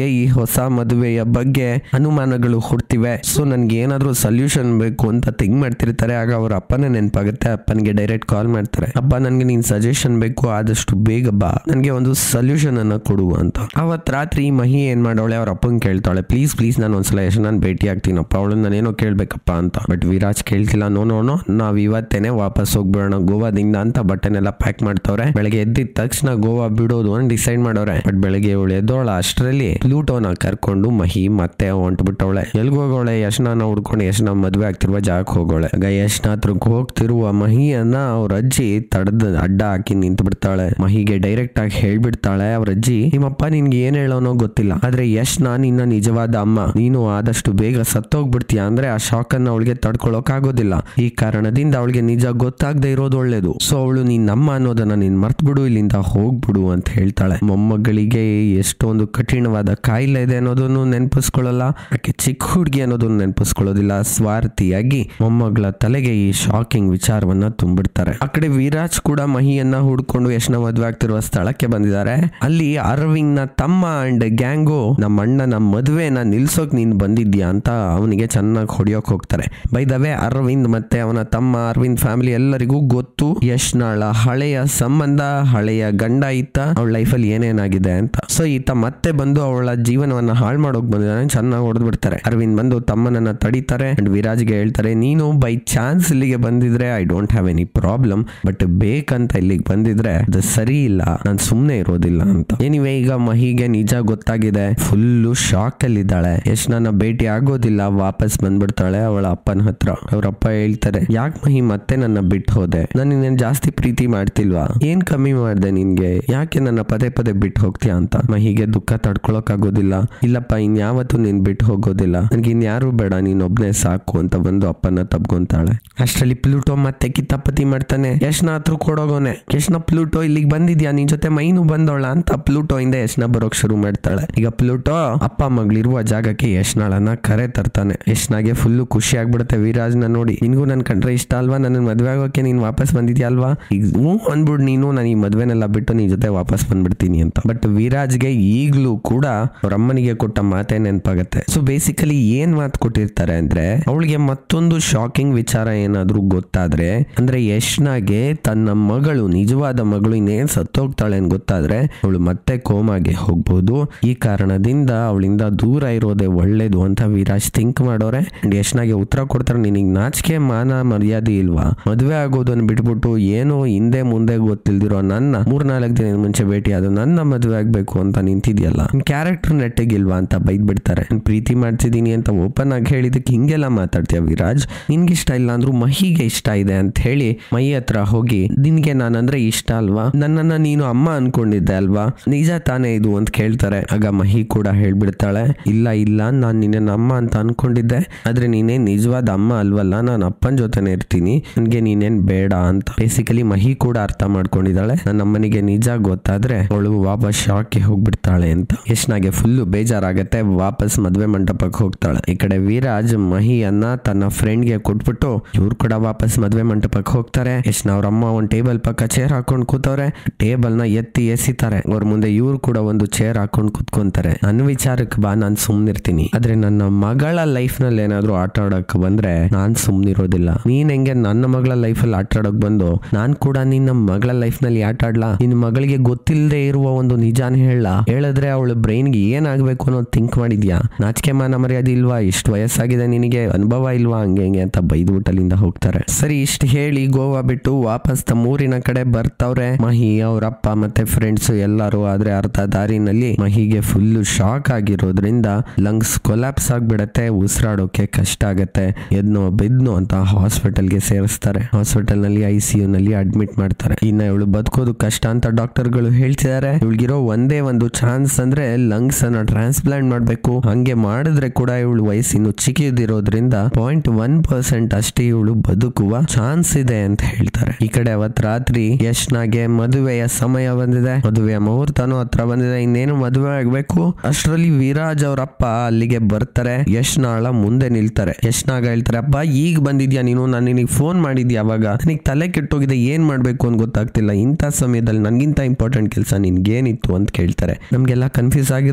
ವಿರಾಜ್ಗೆ ಈ ಹೊಸ ಮದುವೆಯ ಬಗ್ಗೆ ಅನುಮಾನಗಳು ಹುಡ್ತಿವೆ. ಸೊ ನನ್ಗೆ ಏನಾದ್ರು ಸೊಲ್ಯೂಷನ್ ಬೇಕು ಅಂತ ಥಿಂಕ್ ಮಾಡ್ತಿರ್ತಾರೆ. ಆಗ ಅವ್ರ ಅಪ್ಪನೇ ನೆನಪಾಗುತ್ತೆ. ಅಪ್ಪನಿಗೆ ಡೈರೆಕ್ಟ್ ಕಾಲ್ ಮಾಡ್ತಾರೆ, ಅಪ್ಪ ನನ್ಗೆ ನೀನ್ ಸಜೆಷನ್ ಬೇಕು, ಆದಷ್ಟು ಬೇಗ ಬಾ, ನನ್ಗೆ ಒಂದು ಸೊಲ್ಯೂಷನ್ ಅನ್ನ ಕೊಡು ಅಂತ. ಅವತ್ ರಾತ್ರಿ ಮಹಿ ಏನ್ ಮಾಡೋಳೆ, ಅವ್ರ ಅಪ್ಪಂಗೆ ಕೇಳ್ತಾಳೆ, ಪ್ಲೀಸ್ ಪ್ಲೀಸ್ ನಾನು ಒಂದ್ಸಲ ಯಶನಾನ್ ಭೇಟಿ ಆಗ್ತೀನಪ್ಪ, ಅವಳು ನಾನೇನೋ ಕೇಳ್ಬೇಕಪ್ಪ ಅಂತ. ಬಟ್ ವಿರಾಜ್ ಕೇಳ್ತಿಲ್ಲ. ನೋ ನೋ ನೋ ನಾವ್ ಇವತ್ತೇನೆ ವಾಪಸ್ ಹೋಗ್ಬಿಡೋಣ ಗೋವಾದಿಂದ ಅಂತ ಬಟ್ಟೆನೆಲ್ಲ ಪ್ಯಾಕ್ ಮಾಡ್ತವ್ರೆ. ಬೆಳಗ್ಗೆ ಎದ್ದಿದ ತಕ್ಷಣ ಗೋವಾ ಬಿಡೋದು ಅಂತ ಡಿಸೈಡ್ ಮಾಡೋರೆ. ಬಟ್ ಬೆಳಗ್ಗೆ ಇವಳು ಎದ್ದೋಳ ಅಷ್ಟರಲ್ಲಿ ಪ್ಲೂಟೋನ ಕರ್ಕೊಂಡು ಮಹಿ ಮತ್ತೆ ಹೊಂಟ್ಬಿಟ್ಟವಳೆ. ಎಲ್ಗ ಹೋಗೋಳೆ, ಯಶನಾನ ಹುಡ್ಕೊಂಡು ಯಶನ ಮದ್ವೆ ಆಗ್ತಿರುವ ಜಾಗಕ್ಕೆ ಹೋಗೋಳೆ. ಆಗ ಯಶನ ಹತ್ರಕ್ಕೆ ಹೋಗ್ತಿರುವ ಮಹಿಯನ್ನ ಅವ್ರ ಅಜ್ಜಿ ತಡೆದ ಅಡ್ಡ ಹಾಕಿ ನಿಂತು ಬಿಡ್ತಾಳೆ. ಮಹಿಗೆ ಡೈರೆಕ್ಟ್ ಆಗಿ ಹೇಳ್ಬಿಡ್ತಾಳೆ ಅವ್ರ ಅಜ್ಜಿ, ನಿಮ್ಮಪ್ಪ ನಿನ್ಗೆ ಏನ್ ಹೇಳೋನೋ ಗೊತ್ತಿಲ್ಲ, ಆದ್ರೆ ಯಶ್ನ ನಿನ್ನ ನಿಜವಾದ ಅಮ್ಮ, ನೀನು ಆದಷ್ಟು ಬೇಗ ಸತ್ತೋಗ್ಬಿಡ್ತೀಯ ಅಂದ್ರೆ ಆ ಶಾಕ್ ಅನ್ನ ಅವಳಿಗೆ ತಡ್ಕೊಳಕ್ ಆಗೋದಿಲ್ಲ. ಈ ಕಾರಣದಿಂದ ಅವಳಿಗೆ ನಿಜ ಗೊತ್ತಾಗದೆ ಇರೋದು ಒಳ್ಳೇದು. ಸೊ ಅವಳು ನೀನ್ ನಮ್ಮ ಅನ್ನೋದನ್ನ ನೀನ್ ಮರ್ತ್ ಬಿಡು, ಇಲ್ಲಿಂದ ಹೋಗ್ಬಿಡು ಅಂತ ಹೇಳ್ತಾಳೆ. ಮೊಮ್ಮಗಳಿಗೆ ಎಷ್ಟೊಂದು ಕಠಿಣವಾದ ಕಾಯಿಲೆ ಇದೆ ಅನ್ನೋದನ್ನು ನೆನಪಿಸ್ಕೊಳ್ಳಲ್ಲ, ಯಾಕೆ ಚಿಕ್ಕ ಹುಡುಗಿ ಅನ್ನೋದನ್ನು ನೆನಪಿಸ್ಕೊಳ್ಳೋದಿಲ್ಲ. ಸ್ವಾರ್ಥಿಯಾಗಿ ಮೊಮ್ಮಗಳ ತಲೆಗೆ ಈ ಶಾಕಿಂಗ್ ವಿಚಾರವನ್ನ ತುಂಬಿಡ್ತಾರೆ. ಆ ಕಡೆ ವಿರಾಜ್ ಕೂಡ ಮಹಿಯನ್ನ ಹುಡ್ಕೊಂಡು ಯಶ್ನ ಮದ್ವೆ ಆಗ್ತಿರುವ ಸ್ಥಳಕ್ಕೆ ಬಂದಿದ್ದಾರೆ. ಅಲ್ಲಿ ಅರವಿಂದ್ ನ ತಮ್ಮ ಅಂಡ್ ಗ್ಯಾಂಗು ನಮ್ಮ ಅಣ್ಣನ ಮದುವೆನ ನಿಲ್ಸೋಕ್ ನೀನ್ ಬಂದಿದ್ಯಾ ಅಂತ ಅವನಿಗೆ ಚೆನ್ನಾಗಿ ಹೊಡಿಯೋಕ್ ಹೋಗ್ತಾರೆ. ಬೈ ದ ವೇ ಅರವಿಂದ್ ಮತ್ತೆ ಅವನ ತಮ್ಮ ಅರವಿಂದ್ ಫ್ಯಾಮಿಲಿ ಎಲ್ಲರಿಗೂ ಗೊತ್ತು ಯಶ್ನಾಳ ಹಳೆಯ ಸಂಬಂಧ, ಹಳೆಯ ಗಂಡ ಇತ್ತ, ಅವಳ ಲೈಫಲ್ಲಿ ಏನೇನಾಗಿದೆ ಅಂತ. ಸೊ ಈತ ಮತ್ತೆ ಬಂದು ಅವಳ ಜೀವನವನ್ನ ಹಾಳು ಮಾಡೋಕ್ ಬಂದಿದ್ದಾನೆ. ಚೆನ್ನಾಗಿ ಹೊಡೆದ್ ಬಿಡ್ತಾರೆ. ಅರವಿಂದ್ ಬಂದು ತಮ್ಮನನ್ನ ತಡಿತಾರೆ ಅಂಡ್ ವಿರಾಜ್ಗೆ ಹೇಳ್ತಾರೆ, ನೀನು ಬೈ ಚಾನ್ಸ್ ಇಲ್ಲಿಗೆ ಬಂದಿದ್ರೆ I don't have any problem, but ಬೇಕಂತ ಇಲ್ಲಿಗೆ ಬಂದಿದ್ರೆ ಅದು ಸರಿ ಇಲ್ಲ, ನಾನು ಸುಮ್ನೆ ಇರೋದಿಲ್ಲ ಅಂತ. ಎನಿವೆ ಈಗ ಮಹಿಗೆ ನಿಜ ಗೊತ್ತಾಗಿದೆ. ಫುಲ್ಲು ಶಾಕ್ ಅಲ್ಲಿ ಇದ್ದಾಳೆ. ಯಶ್ನನ್ನ ಭೇಟಿ ಆಗೋದಿಲ್ಲ, ವಾಪಸ್ ಬಂದ್ಬಿಡ್ತಾಳೆ ಅವಳ ಅಪ್ಪನ ಹತ್ರ. ಅವ್ರ ಅಪ್ಪ ಹೇಳ್ತಾರೆ, ಯಾಕೆ ಮಹಿ ಮತ್ತೆ ನನ್ನ ಬಿಟ್ಟು ಹೋದೆ, ನಾನು ನಿನ್ನ ಜಾಸ್ತಿ ಪ್ರೀತಿ ಮಾಡ್ತಿಲ್ವಾ, ಏನ್ ಕಮ್ಮಿ ಮಾಡ್ದೆ ನಿನ್ಗೆ, ಯಾಕೆ ನನ್ನ ಪದೇ ಪದೇ ಬಿಟ್ಟು ಹೋಗ್ತೀಯಾ ಅಂತ. ಮಹಿಗೆ ದುಃಖ ತಡ್ಕೊಳಕ್ ಆಗೋದಿಲ್ಲ. ಇಲ್ಲಪ್ಪ ಇನ್ಯಾವತ್ತೂ ನೀನ್ ಬಿಟ್ಟು ಹೋಗೋದಿಲ್ಲ, ನನ್ಗೆ ಇನ್ಯಾರು ಬೇಡ, ನೀನ್ ಒಬ್ನೇ ಸಾಕು ಅಂತ ಬಂದು ಅಪ್ಪನ ತಬ್ಕೊಂತಾಳೆ. ಅಷ್ಟರಲ್ಲಿ ಪ್ಲೂಟೋ ಮತ್ತೆ ಕಿತ್ತಾಪತಿ ಮಾಡ್ತಾನೆ. ಯಶ್ನ ಹತ್ರ ಕೊಡೋಗೋನೆ. ಯಶ್ನ ಪ್ಲೂಟೋ ಇಲ್ಲಿಗೆ ಬಂದಿದ್ಯಾ, ನಿನ್ ಜೊತೆ ಮೈನು ಬಂದವಳ ಅಂತ ಪ್ಲೂಟೋ ಇಂದ ಯಶ್ನ ಬರೋಕ್ ಶುರು ಮಾಡ್ತಾಳೆ. ಈಗ ಪ್ಲೂಟೋ ಅಪ್ಪ ಮಗಳಿರುವ ಜಾಗಕ್ಕೆ ಯಶ್ನಾಳನ್ನ ಕರೆ ತರ್ತಾನೆ. ಯಶ್ನಾಗೆ ಫುಲ್ಲು ಖುಷಿ ಆಗ್ಬಿಡುತ್ತೆ ವಿರಾಜ್ನ ನೋಡಿ. ನಿನ್ಗೂ ನನ್ ಕಂಡ್ರೆ ಇಷ್ಟ ಅಲ್ವಾ, ನನ್ನ ಮದ್ವೆ ಆಗೋಕೆ ನೀನ್ ವಾಪಸ್ ಬಂದಿದ್ಯಾ ಅಲ್ವಾ, ಈಗ ಹ್ಞೂ ಅಂದ್ಬಿಡು ನೀನು, ನಾನು ಈ ಮದ್ವೆನೆಲ್ಲ ಬಿಟ್ಟು ನಿನ್ ಜೊತೆ ವಾಪಸ್ ಬಂದ್ಬಿಡ್ತೀನಿ ಅಂತ. ಬಟ್ ವಿರಾಜ್ಗೆ ಈಗ್ಲೂ ಕೂಡ ಅವ್ರ ಅಮ್ಮನಿಗೆ ಕೊಟ್ಟ ಮಾತೇ ನೆನಪಾಗತ್ತೆ. ಸೊ ಬೇಸಿಕಲಿ ಏನ್ ಮಾತು ಕೊಟ್ಟಿರ್ತಾರೆ ಅಂದ್ರೆ, ಅವಳಿಗೆ ಮತ್ತೊಂದು ಶಾಕಿಂಗ್ ವಿಚಾರ ಏನಾದ್ರೂ ಗೊತ್ತಾದ್ರೆ, ಅಂದ್ರೆ ಯಶ್ನಾಗೆ ತನ್ನ ಮಗಳು, ನಿಜವಾದ ಮಗಳು ಇನ್ನೇನ್ ಸತ್ತೋಗ್ತಾಳೆ ಅಂತ ಗೊತ್ತಾದ್ರೆ ಅವಳು ಮತ್ತೆ ಕೋಮಾಗೆ ಹೋಗ್ಬೋದು. ಈ ಕಾರಣದಿಂದ ಅವಳಿಂದ ದೂರ ಇರೋದೇ ಒಳ್ಳೇದು ಅಂತ ವಿರಾಜ್ ಥಿಂಕ್ ಮಾಡೋರೆ. ಅಂಡ್ ಯಶ್ನಾಗೆ ಉತ್ತರ ಕೊಡ್ತಾರೆ, ನಿನಗೆ ನಾಚಿಕೆ ಮಾನ ಮರ್ಯಾದೆ ಇಲ್ವಾ, ಮದುವೆ ಆಗೋದನ್ನ ಬಿಟ್ಬಿಟ್ಟು ಏನೋ ಹಿಂದೆ ಮುಂದೆ ಗೊತ್ತಿಲ್ದಿರೋ ನನ್ನ ಮೂರ್ನಾಲ್ಕು ದಿನದ ಮುಂಚೆ ಭೇಟಿ ಆದ ನನ್ನ ಮದುವೆ ಆಗ್ಬೇಕು ಅಂತ ನಿಂತಿದ್ಯಲ್ಲ, ಕ್ಯಾರೆಕ್ಟರ್ ನೆಟ್ಟಿಗಿಲ್ವಾ ಅಂತ ಬೈದ್ ಬಿಡ್ತಾರೆ. ಪ್ರೀತಿ ಮಾಡ್ತಿದ್ದೀನಿ ಅಂತ ಓಪನ್ ಆಗಿ ಹೇಳಿದಕ್ಕೆ ಹಿಂಗೆಲ್ಲ ಮಾತಾಡ್ತೀಯ ವಿರಾಜ್, ನಿನ್ಗೆ ಇಷ್ಟ ಇಲ್ಲ ಅಂದ್ರೂ ಮಹಿಗೆ ಇಷ್ಟ ಇದೆ ಅಂತ ಹೇಳಿ ಮೈ ಹತ್ರ ಹೋಗಿ, ನಿನ್ಗೆ ನಾನಂದ್ರೆ ಇಷ್ಟ ಅಲ್ವಾ, ನನ್ನನ್ನ ನೀನು ಅಮ್ಮ ಅನ್ಕೊಂಡಿದ್ದೆ ಅಲ್ವಾ, ನಿಜ ತಾನೇ ಇದು ಅಂತ ಕೇಳ್ತಾರೆ. ಆಗ ಮಹಿ ಕೂಡ ಹೇಳ್ಬಿಡ್ತಾಳೆ, ಇಲ್ಲ ಇಲ್ಲ ನಾನು ನಿನ್ನ ಅಮ್ಮ ಅಂತ ಅನ್ಕೊಂಡಿದ್ದೆ, ಆದ್ರೆ ನೀನೇನ್ ನಿಜವಾದ ಅಮ್ಮ ಅಲ್ವಲ್ಲ, ನಾನು ಅಪ್ಪನ ಜೊತೆನೆ ಇರ್ತೀನಿ, ನನ್ಗೆ ನೀನೇನ್ ಬೇಡ ಅಂತ. ಬೇಸಿಕಲಿ ಮಹಿ ಕೂಡ ಅರ್ಥ ಮಾಡ್ಕೊಂಡಿದ್ದಾಳೆ, ನನ್ನ ಅಮ್ಮನಿಗೆ ನಿಜ ಗೊತ್ತಾದ್ರೆ ಅವಳು ವಾಪಸ್ ಶಾಕ್ಗೆ ಹೋಗ್ಬಿಡ್ತಾಳೆ ಅಂತ. ಯಶ್ನಾಗೆ ಫುಲ್ಲು ಬೇಜಾರಾಗತ್ತೆ. ವಾಪಸ್ ಮದ್ವೆ ಮಂಟಪಕ್ಕೆ ಹೋಗ್ತಾಳೆ. ಈ ಕಡೆ ವಿರಾಜ್ ಮಹಿಯನ್ನ ತನ್ನ ಫ್ರೆಂಡ್ಗೆ ಕೊಟ್ಬಿಟ್ಟು ಇವ್ರು ಕೂಡ ವಾಪಸ್ ಮದ್ವೆ ಮಂಟಪಕ್ಕೆ ಹೋಗ್ತಾರೆ. ಯಶ್ನ ಅವ್ರ ಅಮ್ಮ ಒಂದ್ ಟೇಬಲ್ ಪಕ್ಕ ಚೇರ್ ಹಾಕೊಂಡ್ ಕೂತವ್ರೆ. ಟೇಬಲ್ ನ ಎತ್ತಿ ಎಸಿತಾರೆ. ಅವ್ರ ಮುಂದೆ ಇವ್ರು ಕೂಡ ಒಂದು ಚೇರ್ ಹಾಕೊಂಡ್ ಕುತ್ಕೊಂತಾರೆ. ನನ್ನ ವಿಚಾರಕ್ಕೆ ಬಾ, ನಾನ್ ಸುಮ್ನಿರ್ತೀನಿ, ಆದ್ರೆ ನನ್ನ ಮಗಳ ಲೈಫ್ ನಲ್ಲಿ ಏನಾದ್ರು ಆಟ ಆಡಕ್ ಬಂದ್ರೆ ನಾನ್ ಸುಮ್ನಿರೋದಿಲ್ಲ. ನೀನ್ ಹೆಂಗೆ ನನ್ನ ಮಗಳ ಲೈಫ್ ಅಲ್ಲಿ ಆಟ ಆಡಕ್ ಬಂದು ನಾನ್ ಕೂಡ ನಿನ್ನ ಮಗಳ ಲೈಫ್ ನಲ್ಲಿ ಆಟ ಆಡ್ಲಾ, ನಿನ್ ಮಗಳಿಗೆ ಗೊತ್ತಿಲ್ಲದೆ ಇರುವ ಒಂದು ನಿಜಾನ ಹೇಳ, ಹೇಳಿದ್ರೆ ಅವಳು ಬ್ರೈನ್ಗೆ ಏನಾಗ್ಬೇಕು ಅನ್ನೋದು ಥಿಂಕ್ ಮಾಡಿದ್ಯಾ, ನಾಚಿಕೆ ಮಾನ ಮರ್ಯಾದೆ ಇಲ್ವಾ, ಇಷ್ಟು ವಯಸ್ಸಾಗಿದೆ ನಿನಗೆ, ಅನುಭವ ಇಲ್ವಾ, ಹಂಗೆ ಹೆಂಗೆ ಅಂತ ಬೈದ್ಬಿಟ್ಟು ಅಲ್ಲಿಂದ ಹೋಗ್ತಾರೆ. ಸರಿ ಇಷ್ಟು ಹೇಳಿ ಗೋವಾ ಬಿಟ್ಟು ವಾಪಸ್ ತಮ್ಮ ಊರಿನ ಕಡೆ ಬರ್ತವ್ರೆ ಮಹಿ, ಅವ್ರಪ್ಪ ಮತ್ತೆ ಫ್ರೆಂಡ್ಸ್ ಎಲ್ಲರೂ. ಆದ್ರೆ ಅರ್ಧ ದಾರಿನಲ್ಲಿ ಮಹಿಗೆ ಫುಲ್ ಶಾಕ್ ಆಗಿರೋದ್ರಿಂದ ಲಂಗ್ಸ್ ಕೊಲಾಪ್ಸ್ ಆಗ್ಬಿಡತ್ತೆ, ಉಸಿರಾಡೋಕೆ ಕಷ್ಟ ಆಗತ್ತೆ. ಎದ್ನೋ ಬಿದ್ನೋ ಅಂತ ಹಾಸ್ಪಿಟಲ್ಗೆ ಸೇರಿಸ್ತಾರೆ. ಹಾಸ್ಪಿಟಲ್ ನಲ್ಲಿ ಐ ಸಿ ಯು ನಲ್ಲಿ ಅಡ್ಮಿಟ್ ಮಾಡ್ತಾರೆ. ಇನ್ನ ಇವಳು ಬದುಕೋದು ಕಷ್ಟ ಅಂತ ಡಾಕ್ಟರ್ ಗಳು ಹೇಳ್ತಿದ್ದಾರೆ. ಇವಳಿಗಿರೋ ಒಂದೇ ಒಂದು ಚಾನ್ಸ್ ಅಂದ್ರೆ ಲಂಗ್ಸ್ ಅನ್ನ ಟ್ರಾನ್ಸ್ಪ್ಲಾಂಟ್ ಮಾಡ್ಬೇಕು. ಹಂಗೆ ಮಾಡಿದ್ರೆ ಕೂಡ ಇವಳು ವಯಸ್ಸಿನ್ನು ಚಿಕ್ಕದಿರೋದ್ರಿಂದ ಪಾಯಿಂಟ್ ಒನ್ ಪರ್ಸೆಂಟ್ ಅಷ್ಟೇ ಇವಳು ಬದುಕುವ ಚಾನ್ಸ್ ಇದೆ ಅಂತ ಹೇಳ್ತಾರೆ. ಈ ಕಡೆ ಅವತ್ ರಾತ್ರಿ ಯಶ್ನಾಗೆ ಮದುವೆಯ ಸಮಯ ಬಂದಿದೆ, ಮದುವೆಯ ಮುಹೂರ್ತನೂ ಹತ್ರ ಬಂದಿದೆ, ಇನ್ನೇನು ಮದುವೆ ಆಗ್ಬೇಕು. ಅಷ್ಟರಲ್ಲಿ ವಿರಾಜ್ ಅವ್ರ ಅಪ್ಪ ಅಲ್ಲಿಗೆ ಬರ್ತಾರೆ. ಯಶ್ನಾಳ ಮುಂದೆ ನಿಲ್ತಾರೆ. ಯಶ್ನಾಗ ಹೇಳ್ತಾರೆ, ಅಪ್ಪ ಈಗ ಬಂದಿದ್ಯಾ ನೀನು, ನಾನು ನಿನಗೆ ಫೋನ್ ಮಾಡಿದ್ಯಾ ಅವಾಗ, ನನಗೆ ತಲೆ ಕೆಟ್ಟೋಗಿದೆ, ಏನ್ ಮಾಡ್ಬೇಕು ಅಂತ ಗೊತ್ತಾಗ್ತಿಲ್ಲ, ಇಂಥ ಸಮಯದಲ್ಲಿ ನನ್ಗಿಂತ ಇಂಪಾರ್ಟೆಂಟ್ ಕೆಲಸ ನಿನ್ಗೇನಿತ್ತು ಅಂತ ಕೇಳ್ತಾರೆ. ನಮ್ಗೆಲ್ಲ ಕನ್ಫ್ಯೂಸ್ ಆಗಿರುತ್ತೆ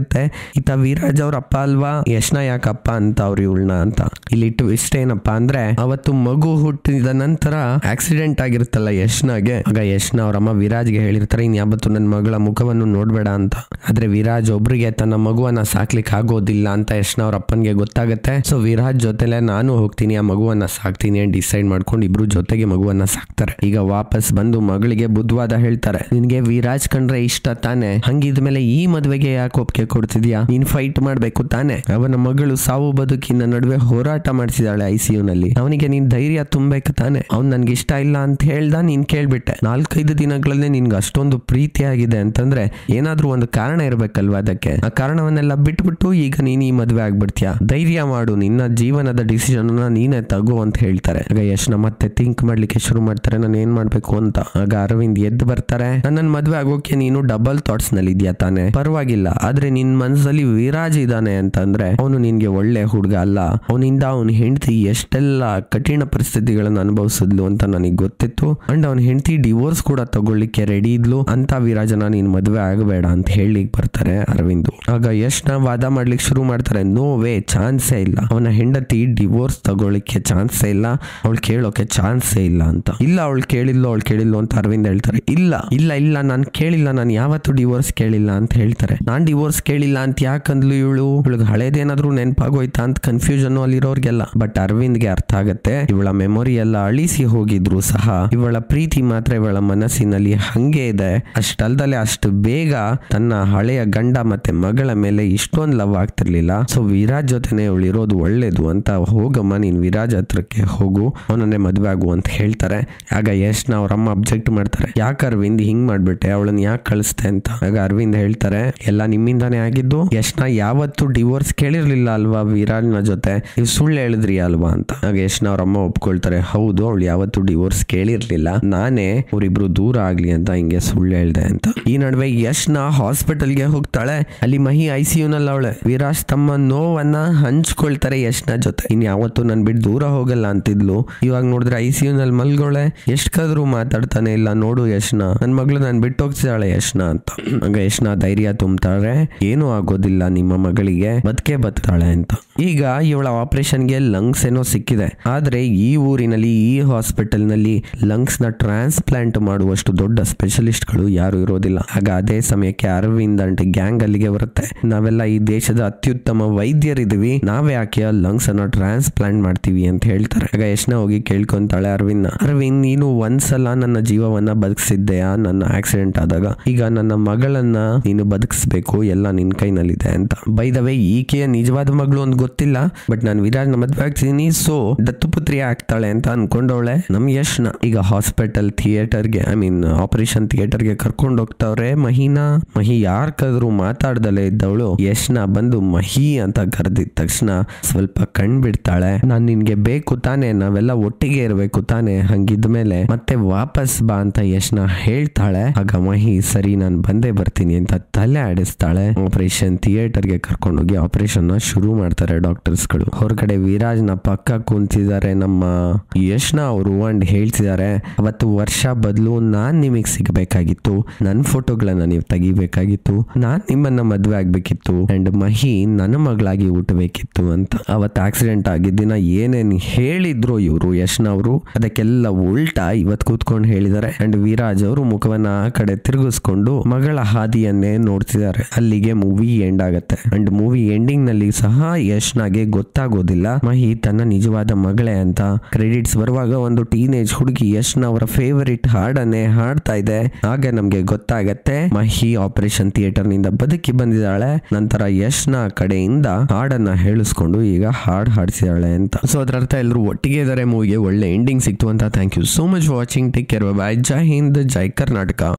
ಗೊತ್ತಾಗುತ್ತೆ ಈತ ವೀರಾಜ್ ಅವ್ರ ಅಪ್ಪ ಅಲ್ವಾ, ಯಶ್ನ ಯಾಕಪ್ಪ ಅಂತ ಅವ್ರು ಇವಳನ್ನ ಅಂತ. ಇಲ್ಲಿ ಟ್ವಿಸ್ಟ್ ಏನಪ್ಪಾ ಅಂದ್ರೆ ಅವತ್ತು ಮಗು ಹುಟ್ಟಿದ ನಂತರ ಆಕ್ಸಿಡೆಂಟ್ ಆಗಿರುತ್ತಲ್ಲ ಯಶ್ನಾಗೆ, ಆಗ ಯಶ್ನ ಅವ್ರಮ್ಮ ವಿರಾಜ್ಗೆ ಹೇಳಿರ್ತಾರೆ ಇನ್ ಯಾವತ್ತು ನನ್ನ ಮಗಳ ಮುಖವನ್ನು ನೋಡ್ಬೇಡ ಅಂತ. ಆದ್ರೆ ವಿರಾಜ್ ಒಬ್ರಿಗೆ ತನ್ನ ಮಗುವನ್ನ ಸಾಕ್ಲಿಕ್ಕೆ ಆಗೋದಿಲ್ಲ ಅಂತ ಯಶ್ನ ಅವ್ರ ಅಪ್ಪನ್ಗೆ ಗೊತ್ತಾಗುತ್ತೆ. ಸೊ ವಿರಾಜ್ ಜೊತೆಲೆ ನಾನು ಹೋಗ್ತೀನಿ, ಆ ಮಗುವನ್ನ ಸಾಕ್ತೀನಿ ಅಂತ ಡಿಸೈಡ್ ಮಾಡ್ಕೊಂಡು ಇಬ್ರು ಜೊತೆಗೆ ಮಗುವನ್ನ ಸಾಕ್ತಾರೆ. ಈಗ ವಾಪಸ್ ಬಂದು ಮಗಳಿಗೆ ಬುದ್ಧವಾದ ಹೇಳ್ತಾರೆ, ನಿನ್ಗೆ ವಿರಾಜ್ ಕಂಡ್ರೆ ಇಷ್ಟ ತಾನೆ, ಹಂಗಿದ್ಮೇಲೆ ಈ ಮದ್ವೆಗೆ ಯಾಕೆ ಒಪ್ಪಿಗೆ ಕೊಡ್ತಿದ್ಯಾ, ನೀನ್ ಫೈಟ್ ಮಾಡ್ಬೇಕು ತಾನೆ. ಅವನ ಮಗಳು ಸಾವು ಬದುಕಿನ ನಡುವೆ ಹೋರಾಟ ಮಾಡಿಸಿದಾಳೆ ಐಸಿಯು ನಲ್ಲಿ, ಅವನಿಗೆ ನೀನ್ ಧೈರ್ಯ ತುಂಬಬೇಕು ತಾನೆ. ಅವ್ನ್ ನನ್ಗೆ ಇಷ್ಟ ಇಲ್ಲ ಅಂತ ಹೇಳ್ದ, ನೀನ್ ಕೇಳ್ಬಿಟ್ಟೆ. ನಾಲ್ಕೈದು ದಿನಗಳಲ್ಲೇ ನಿನ್ಗೆ ಅಷ್ಟೊಂದು ಪ್ರೀತಿ ಆಗಿದೆ ಅಂತಂದ್ರೆ ಏನಾದ್ರೂ ಒಂದು ಕಾರಣ ಇರ್ಬೇಕಲ್ವಾ ಅದಕ್ಕೆ. ಆ ಕಾರಣವನ್ನೆಲ್ಲ ಬಿಟ್ಬಿಟ್ಟು ಈಗ ನೀನ್ ಈ ಮದ್ವೆ ಆಗ್ಬಿಡ್ತೀಯ, ಧೈರ್ಯ ಮಾಡು, ನಿನ್ನ ಜೀವನದ ಡಿಸಿಷನ್ ನೀನೇ ತಗೋ ಅಂತ ಹೇಳ್ತಾರೆ. ಆಗ ಯಶ್ನ ಮತ್ತೆ ಥಿಂಕ್ ಮಾಡ್ಲಿಕ್ಕೆ ಶುರು ಮಾಡ್ತಾರೆ, ನಾನು ಏನ್ ಮಾಡ್ಬೇಕು ಅಂತ. ಆಗ ಅರವಿಂದ್ ಎದ್ದು ಬರ್ತಾರೆ, ನನ್ನ ಮದ್ವೆ ಆಗೋಕೆ ನೀನು ಡಬಲ್ ಥಾಟ್ಸ್ ನಲ್ಲಿ ಇದೆಯಾ ತಾನೆ, ಪರವಾಗಿಲ್ಲ, ಆದ್ರೆ ನಿನ್ ಮನಸ್ಸಲ್ಲಿ ವಿರಾಜ್ ಇದ್ದಾನೆ ಅಂತಂದ್ರೆ ಅವನು ನಿನ್ಗೆ ಒಳ್ಳೆ ಹುಡುಗ ಅಲ್ಲ, ಅವನಿಂದ ಅವನ ಹೆಂಡತಿ ಎಷ್ಟೆಲ್ಲ ಕಠಿಣ ಪರಿಸ್ಥಿತಿಗಳನ್ನ ಅನುಭವಿಸಿದ್ಲು ಅಂತ ನನಗೆ ಗೊತ್ತಿತ್ತು, ಅಂಡ್ ಅವನ ಹೆಂಡತಿ ಡಿವೋರ್ಸ್ ಕೂಡ ತಗೊಳ್ಳಿಕ್ಕೆ ರೆಡಿ ಇದ್ಲು, ಅಂತ ವಿರಾಜನ ನೀನ್ ಮದ್ವೆ ಆಗಬೇಡ ಅಂತ ಹೇಳಿಕ್ ಬರ್ತಾರೆ ಅರವಿಂದ್. ಆಗ ಯಶ್ನ ವಾದ ಮಾಡ್ಲಿಕ್ಕೆ ಶುರು ಮಾಡ್ತಾರೆ, ನೋ ವೇ, ಚಾನ್ಸೇ ಇಲ್ಲ, ಅವನ ಹೆಂಡತಿ ಡಿವೋರ್ಸ್ ತಗೊಳ್ಳಿಕ್ಕೆ ಚಾನ್ಸೇ ಇಲ್ಲ, ಅವಳು ಕೇಳೋಕೆ ಚಾನ್ಸೇ ಇಲ್ಲ ಅಂತ. ಇಲ್ಲ ಅವಳು ಕೇಳಿಲ್ಲ ಅವಳು ಕೇಳಿಲ್ಲ ಅಂತ ಅರವಿಂದ್ ಹೇಳ್ತಾರೆ. ಇಲ್ಲ ಇಲ್ಲ ಇಲ್ಲ ನಾನು ಕೇಳಿಲ್ಲ, ನಾನು ಯಾವತ್ತೂ ಡಿವೋರ್ಸ್ ಕೇಳಿಲ್ಲ ಅಂತ ಹೇಳ್ತಾರೆ. ನಾನ್ ಡಿವೋರ್ಸ್ ಕೇಳಿಲ್ಲ ಅಂತ ಯಾಕಂದ್ಲು ಇವಳು, ಇವಳಿಗೆ ಹಳೇದೇನಾದ್ರೂ ನೆನಪಾಗೋಯ್ತಾ ಅಂತ ಕನ್ಫ್ಯೂಷನ್ ಅಲ್ಲಿರೋರ್ಗೆಲ್ಲ. ಬಟ್ ಅರವಿಂದ್ಗೆ ಅರ್ಥ ಆಗತ್ತೆ, ಇವಳ ಮೆಮೊರಿ ಎಲ್ಲ ಅಳಿಸಿ ಹೋಗಿದ್ರು ಸಹ ಇವಳ ಪ್ರೀತಿ ಮಾತ್ರ ಇವಳ ಮನಸ್ಸಿನಲ್ಲಿ ಹಂಗೆ ಇದೆ. ಅಷ್ಟಲ್ದಲೆ ಅಷ್ಟು ಬೇಗ ತನ್ನ ಹಳೆಯ ಗಂಡ ಮತ್ತೆ ಮಗಳ ಮೇಲೆ ಇಷ್ಟೊಂದು ಲವ್ ಆಗ್ತಿರ್ಲಿಲ್ಲ. ಸೊ ವಿರಾಜ್ ಜೊತೆನೆ ಇವಳು ಇರೋದು ಒಳ್ಳೇದು ಅಂತ, ಹೋಗಮ್ಮ ನೀನ್ ವಿರಾಜ್ ಹತ್ರಕ್ಕೆ ಹೋಗು, ಅವನನ್ನೇ ಮದ್ವೆ ಆಗು ಅಂತ ಹೇಳ್ತಾರೆ. ಆಗ ಯಶ್ನ ಅವ್ರಮ್ಮ ಅಬ್ಜೆಕ್ಟ್ ಮಾಡ್ತಾರೆ, ಯಾಕೆ ಅರವಿಂದ್ ಹಿಂಗ್ ಮಾಡ್ಬಿಟ್ಟೆ, ಅವಳನ್ನ ಯಾಕೆ ಕಳಿಸ್ತೆ ಅಂತ. ಆಗ ಅರವಿಂದ್ ಹೇಳ್ತಾರೆ, ಎಲ್ಲ ನಿಮ್ಮಿಂದಾನೇ ಆಗಿದ್ದು, ಯಶ್ನ ಯಾವತ್ತು ಡಿವೋರ್ಸ್ ಕೇಳಿರ್ಲಿಲ್ಲ ಅಲ್ವಾ ವಿರಾಜ್ನ ಜೊತೆ, ನೀವು ಸುಳ್ಳು ಹೇಳಿದ್ರಿ ಅಲ್ವಾ ಅಂತ. ಆಗ ಯಶ್ನ ಅವ್ರಮ್ಮ ಒಪ್ಕೊಳ್ತಾರೆ, ಹೌದು ಅವಳು ಯಾವತ್ತು ಡಿವೋರ್ಸ್ ಕೇಳಿರ್ಲಿಲ್ಲ, ನಾನೇ ಅವರಿಬ್ರು ದೂರ ಆಗ್ಲಿ ಅಂತ ಹಿಂಗೆ ಸುಳ್ಳು ಹೇಳ್ದೆ ಅಂತ. ಈ ನಡುವೆ ಯಶ್ನ ಹಾಸ್ಪಿಟಲ್ಗೆ ಹೋಗ್ತಾಳೆ, ಅಲ್ಲಿ ಮಹಿ ಐಸಿಯು ನಲ್ಲಿ ಅವಳೆ. ವಿರಾಜ್ ತಮ್ಮ ನೋವನ್ನ ಹಂಚ್ಕೊಳ್ತಾರೆ ಯಶ್ನ ಜೊತೆ, ಇನ್ ಯಾವತ್ತು ನನ್ ಬಿಟ್ಟು ದೂರ ಹೋಗಲ್ಲ ಅಂತಿದ್ಲು, ಇವಾಗ ನೋಡಿದ್ರೆ ಐಸಿಯು ನಲ್ಲಿ ಮಲ್ಗೋಳೆ, ಎಷ್ಟ್ ಕದ್ರು ಮಾತಾಡ್ತಾನೆ ಇಲ್ಲ, ನೋಡು ಯಶ್ನ, ನನ್ ಮಗಳು ನನ್ ಬಿಟ್ಟು ಹೋಗ್ತಿದ್ದಾಳೆ ಯಶ್ನ ಅಂತ. ಆಗ ಯಶ್ನ ಧೈರ್ಯ ತುಂಬ್ತಾಳೆ, ಏನೂ ಆಗೋದಿಲ್ಲ ನಿಮ್ಮ ಮಗಳಿಗೆ, ಬದುಕೆ ಬದುಕ್ತಾಳೆ ಅಂತ. ಈಗ ಇವಳ ಆಪರೇಷನ್ಗೆ ಲಂಗ್ಸ್ ಏನೋ ಸಿಕ್ಕಿದೆ, ಆದ್ರೆ ಈ ಊರಿನಲ್ಲಿ ಈ ಹಾಸ್ಪಿಟಲ್ ನಲ್ಲಿ ಲಂಗ್ಸ್ ನ ಟ್ರಾನ್ಸ್ಪ್ಲಾಂಟ್ ಮಾಡುವಷ್ಟು ದೊಡ್ಡ ಸ್ಪೆಷಲಿಸ್ಟ್ ಗಳು ಯಾರು ಇರೋದಿಲ್ಲ. ಆಗ ಅದೇ ಸಮಯಕ್ಕೆ ಅರವಿಂದ್ ಅಂಡ್ ಗ್ಯಾಂಗ್ ಅಲ್ಲಿಗೆ ಬರುತ್ತೆ, ನಾವೆಲ್ಲ ಈ ದೇಶದ ಅತ್ಯುತ್ತಮ ವೈದ್ಯರಿದ್ದೀವಿ, ನಾವೇ ಯಾಕೆ ಲಂಗ್ಸ್ ಅನ್ನ ಟ್ರಾನ್ಸ್ಪ್ಲಾಂಟ್ ಮಾಡ್ತೀವಿ ಅಂತ ಹೇಳ್ತಾರೆ. ಆಗ ಯಶ್ನ ಹೋಗಿ ಕೇಳ್ಕೊಂತಾಳೆ ಅರವಿಂದ್, ಅರವಿಂದ್ ನೀನು ಒಂದ್ಸಲ ನನ್ನ ಜೀವವನ್ನ ಬದುಕಿಸಿದ್ದೆಯಾ ನನ್ನ ಆಕ್ಸಿಡೆಂಟ್ ಆದಾಗ, ಈಗ ನನ್ನ ಮಗಳನ್ನ ನೀನು ಬದುಕಿಸ್ಬೇಕು, ಎಲ್ಲ ನಿನ್ ಕೈನಲ್ಲಿದೆ ಅಂತ. ಬೈ ದ ವೇ ಈಕೆಯ ನಿಜವಾದ ಮಗಳು ಅಂತ ಗೊತ್ತಿಲ್ಲ, ಬಟ್ ನಾನು ವಿರಾಜ್ನ ಮದ್ವೆ ಆಗ್ತೀನಿ, ಸೊ ದತ್ತುಪುತ್ರಿ ಆಗ್ತಾಳೆ ಅಂತ ಅನ್ಕೊಂಡವಳೆ ನಮ್ ಯಶ್ನ. ಈಗ ಹಾಸ್ಪಿಟಲ್ ಥಿಯೇಟರ್ಗೆ ಐ ಮೀನ್ ಆಪರೇಷನ್ ಥಿಯೇಟರ್ಗೆ ಕರ್ಕೊಂಡು ಹೋಗ್ತಾವ್ರೆ ಮಹಿನಾ. ಮಹಿ ಯಾರ್ ಕದ್ರು ಮಾತಾಡ್ದಲೇ ಇದ್ದವಳು ಯಶ್ನ ಬಂದು ಮಹಿ ಅಂತ ಕರೆದಿದ ತಕ್ಷಣ ಸ್ವಲ್ಪ ಕಣ್ ಬಿಡ್ತಾಳೆ, ನಾನ್ ನಿನ್ಗೆ ಬೇಕು ತಾನೆ, ನಾವೆಲ್ಲ ಒಟ್ಟಿಗೆ ಇರ್ಬೇಕು ತಾನೆ, ಹಂಗಿದ್ಮೇಲೆ ಮತ್ತೆ ವಾಪಸ್ ಬಾ ಅಂತ ಯಶ್ನ ಹೇಳ್ತಾಳೆ. ಆಗ ಮಹಿ ಸರಿ ನಾನು ಬಂದೇ ಬರ್ತೀನಿ ಅಂತ ತಲೆ ಆಡಿಸ್ತಾಳೆ. ಆಪರೇಷನ್ ಥಿಯೇಟರ್ಗೆ ಕರ್ಕೊಂಡೋಗಿ ಆಪರೇಷನ್ ನ ಶುರು ಮಾಡ್ತಾರೆ ಡಾಕ್ಟರ್ಸ್ ಗಳು. ಹೊರಗಡೆ ವಿರಾಜ್ ನ ಪಕ್ಕ ಕುಂತಿದ್ದಾರೆ ನಮ್ಮ ಯಶ್ನ ಅವರು ಅಂಡ್ ಹೇಳ್ತಿದ್ದಾರೆ, ಅವತ್ತು ವರ್ಷ ಬದಲು ನಾನ್ ನಿಮಗ್ ಸಿಗಬೇಕಾಗಿತ್ತು, ನನ್ ಫೋಟೋಗಳನ್ನ ನೀವು ತೆಗಿಬೇಕಾಗಿತ್ತು, ನಾನ್ ನಿಮ್ಮನ್ನ ಮದ್ವೆ ಆಗ್ಬೇಕಿತ್ತು ಅಂಡ್ ಮಹಿ ನನ್ನ ಮಗಳಾಗಿ ಹುಟ್ಟಬೇಕಿತ್ತು ಅಂತ. ಅವತ್ತು ಆಕ್ಸಿಡೆಂಟ್ ಆಗಿದ್ದ ದಿನ ಏನೇನ್ ಹೇಳಿದ್ರು ಇವರು ಯಶ್ನ ಅವರು ಅದಕ್ಕೆಲ್ಲ ಉಲ್ಟಾ ಇವತ್ ಕೂತ್ಕೊಂಡು ಹೇಳಿದ್ದಾರೆ. ಅಂಡ್ ವಿರಾಜ್ ಅವರು ಮುಖವನ್ನ ಆ ಕಡೆ ತಿರುಗಿಸ್ಕೊಂಡು ಮಗಳ ಹಾದಿಯನ್ನೇ ನೋಡ್ತಿದ್ದಾರೆ. ಅಲ್ಲಿಗೆ ಮೂವಿ ಎಂಡ್ ಆಗತ್ತೆ. ಅಂಡ್ ಮೂವಿ ಎಂಡಿಂಗ್ ನಲ್ಲಿ ಸಹ ಯಶ್ನಾಗೆ ಗೊತ್ತಾಗೋದಿಲ್ಲ ಮಹಿ ತನ್ನ ನಿಜವಾದ ಮಗಳೇ ಅಂತ. ಕ್ರೆಡಿಟ್ಸ್ ಬರುವಾಗ ಒಂದು ಟೀನೇಜ್ ಹುಡುಗಿ ಯಶ್ನ ಅವರ ಫೇವರಿಟ್ ಹಾಡನ್ನೇ ಹಾಡ್ತಾ ಇದೆ. ಆಗ ನಮ್ಗೆ ಗೊತ್ತಾಗತ್ತೆ ಮಹಿ ಆಪರೇಷನ್ ಥಿಯೇಟರ್ ನಿಂದ ಬದುಕಿ ಬಂದಿದ್ದಾಳೆ. ನಂತರ ಯಶ್ನ ಕಡೆಯಿಂದ ಹಾಡನ್ನ ಹೇಳಿಸ್ಕೊಂಡು ಈಗ ಹಾಡ್ ಹಾಡ್ಸಿದಾಳೆ ಅಂತ. ಸೊ ಅದರ ಅರ್ಥ ಎಲ್ಲರೂ ಒಟ್ಟಿಗೆ ಇದಾರೆ, ಮೂವಿಗೆ ಒಳ್ಳೆ ಎಂಡಿಂಗ್ ಸಿಕ್ತು ಅಂತ. Thank you so much watching, take care, bye, ಜೈ ಹಿಂದ್, ಜೈ ಕರ್ನಾಟಕ.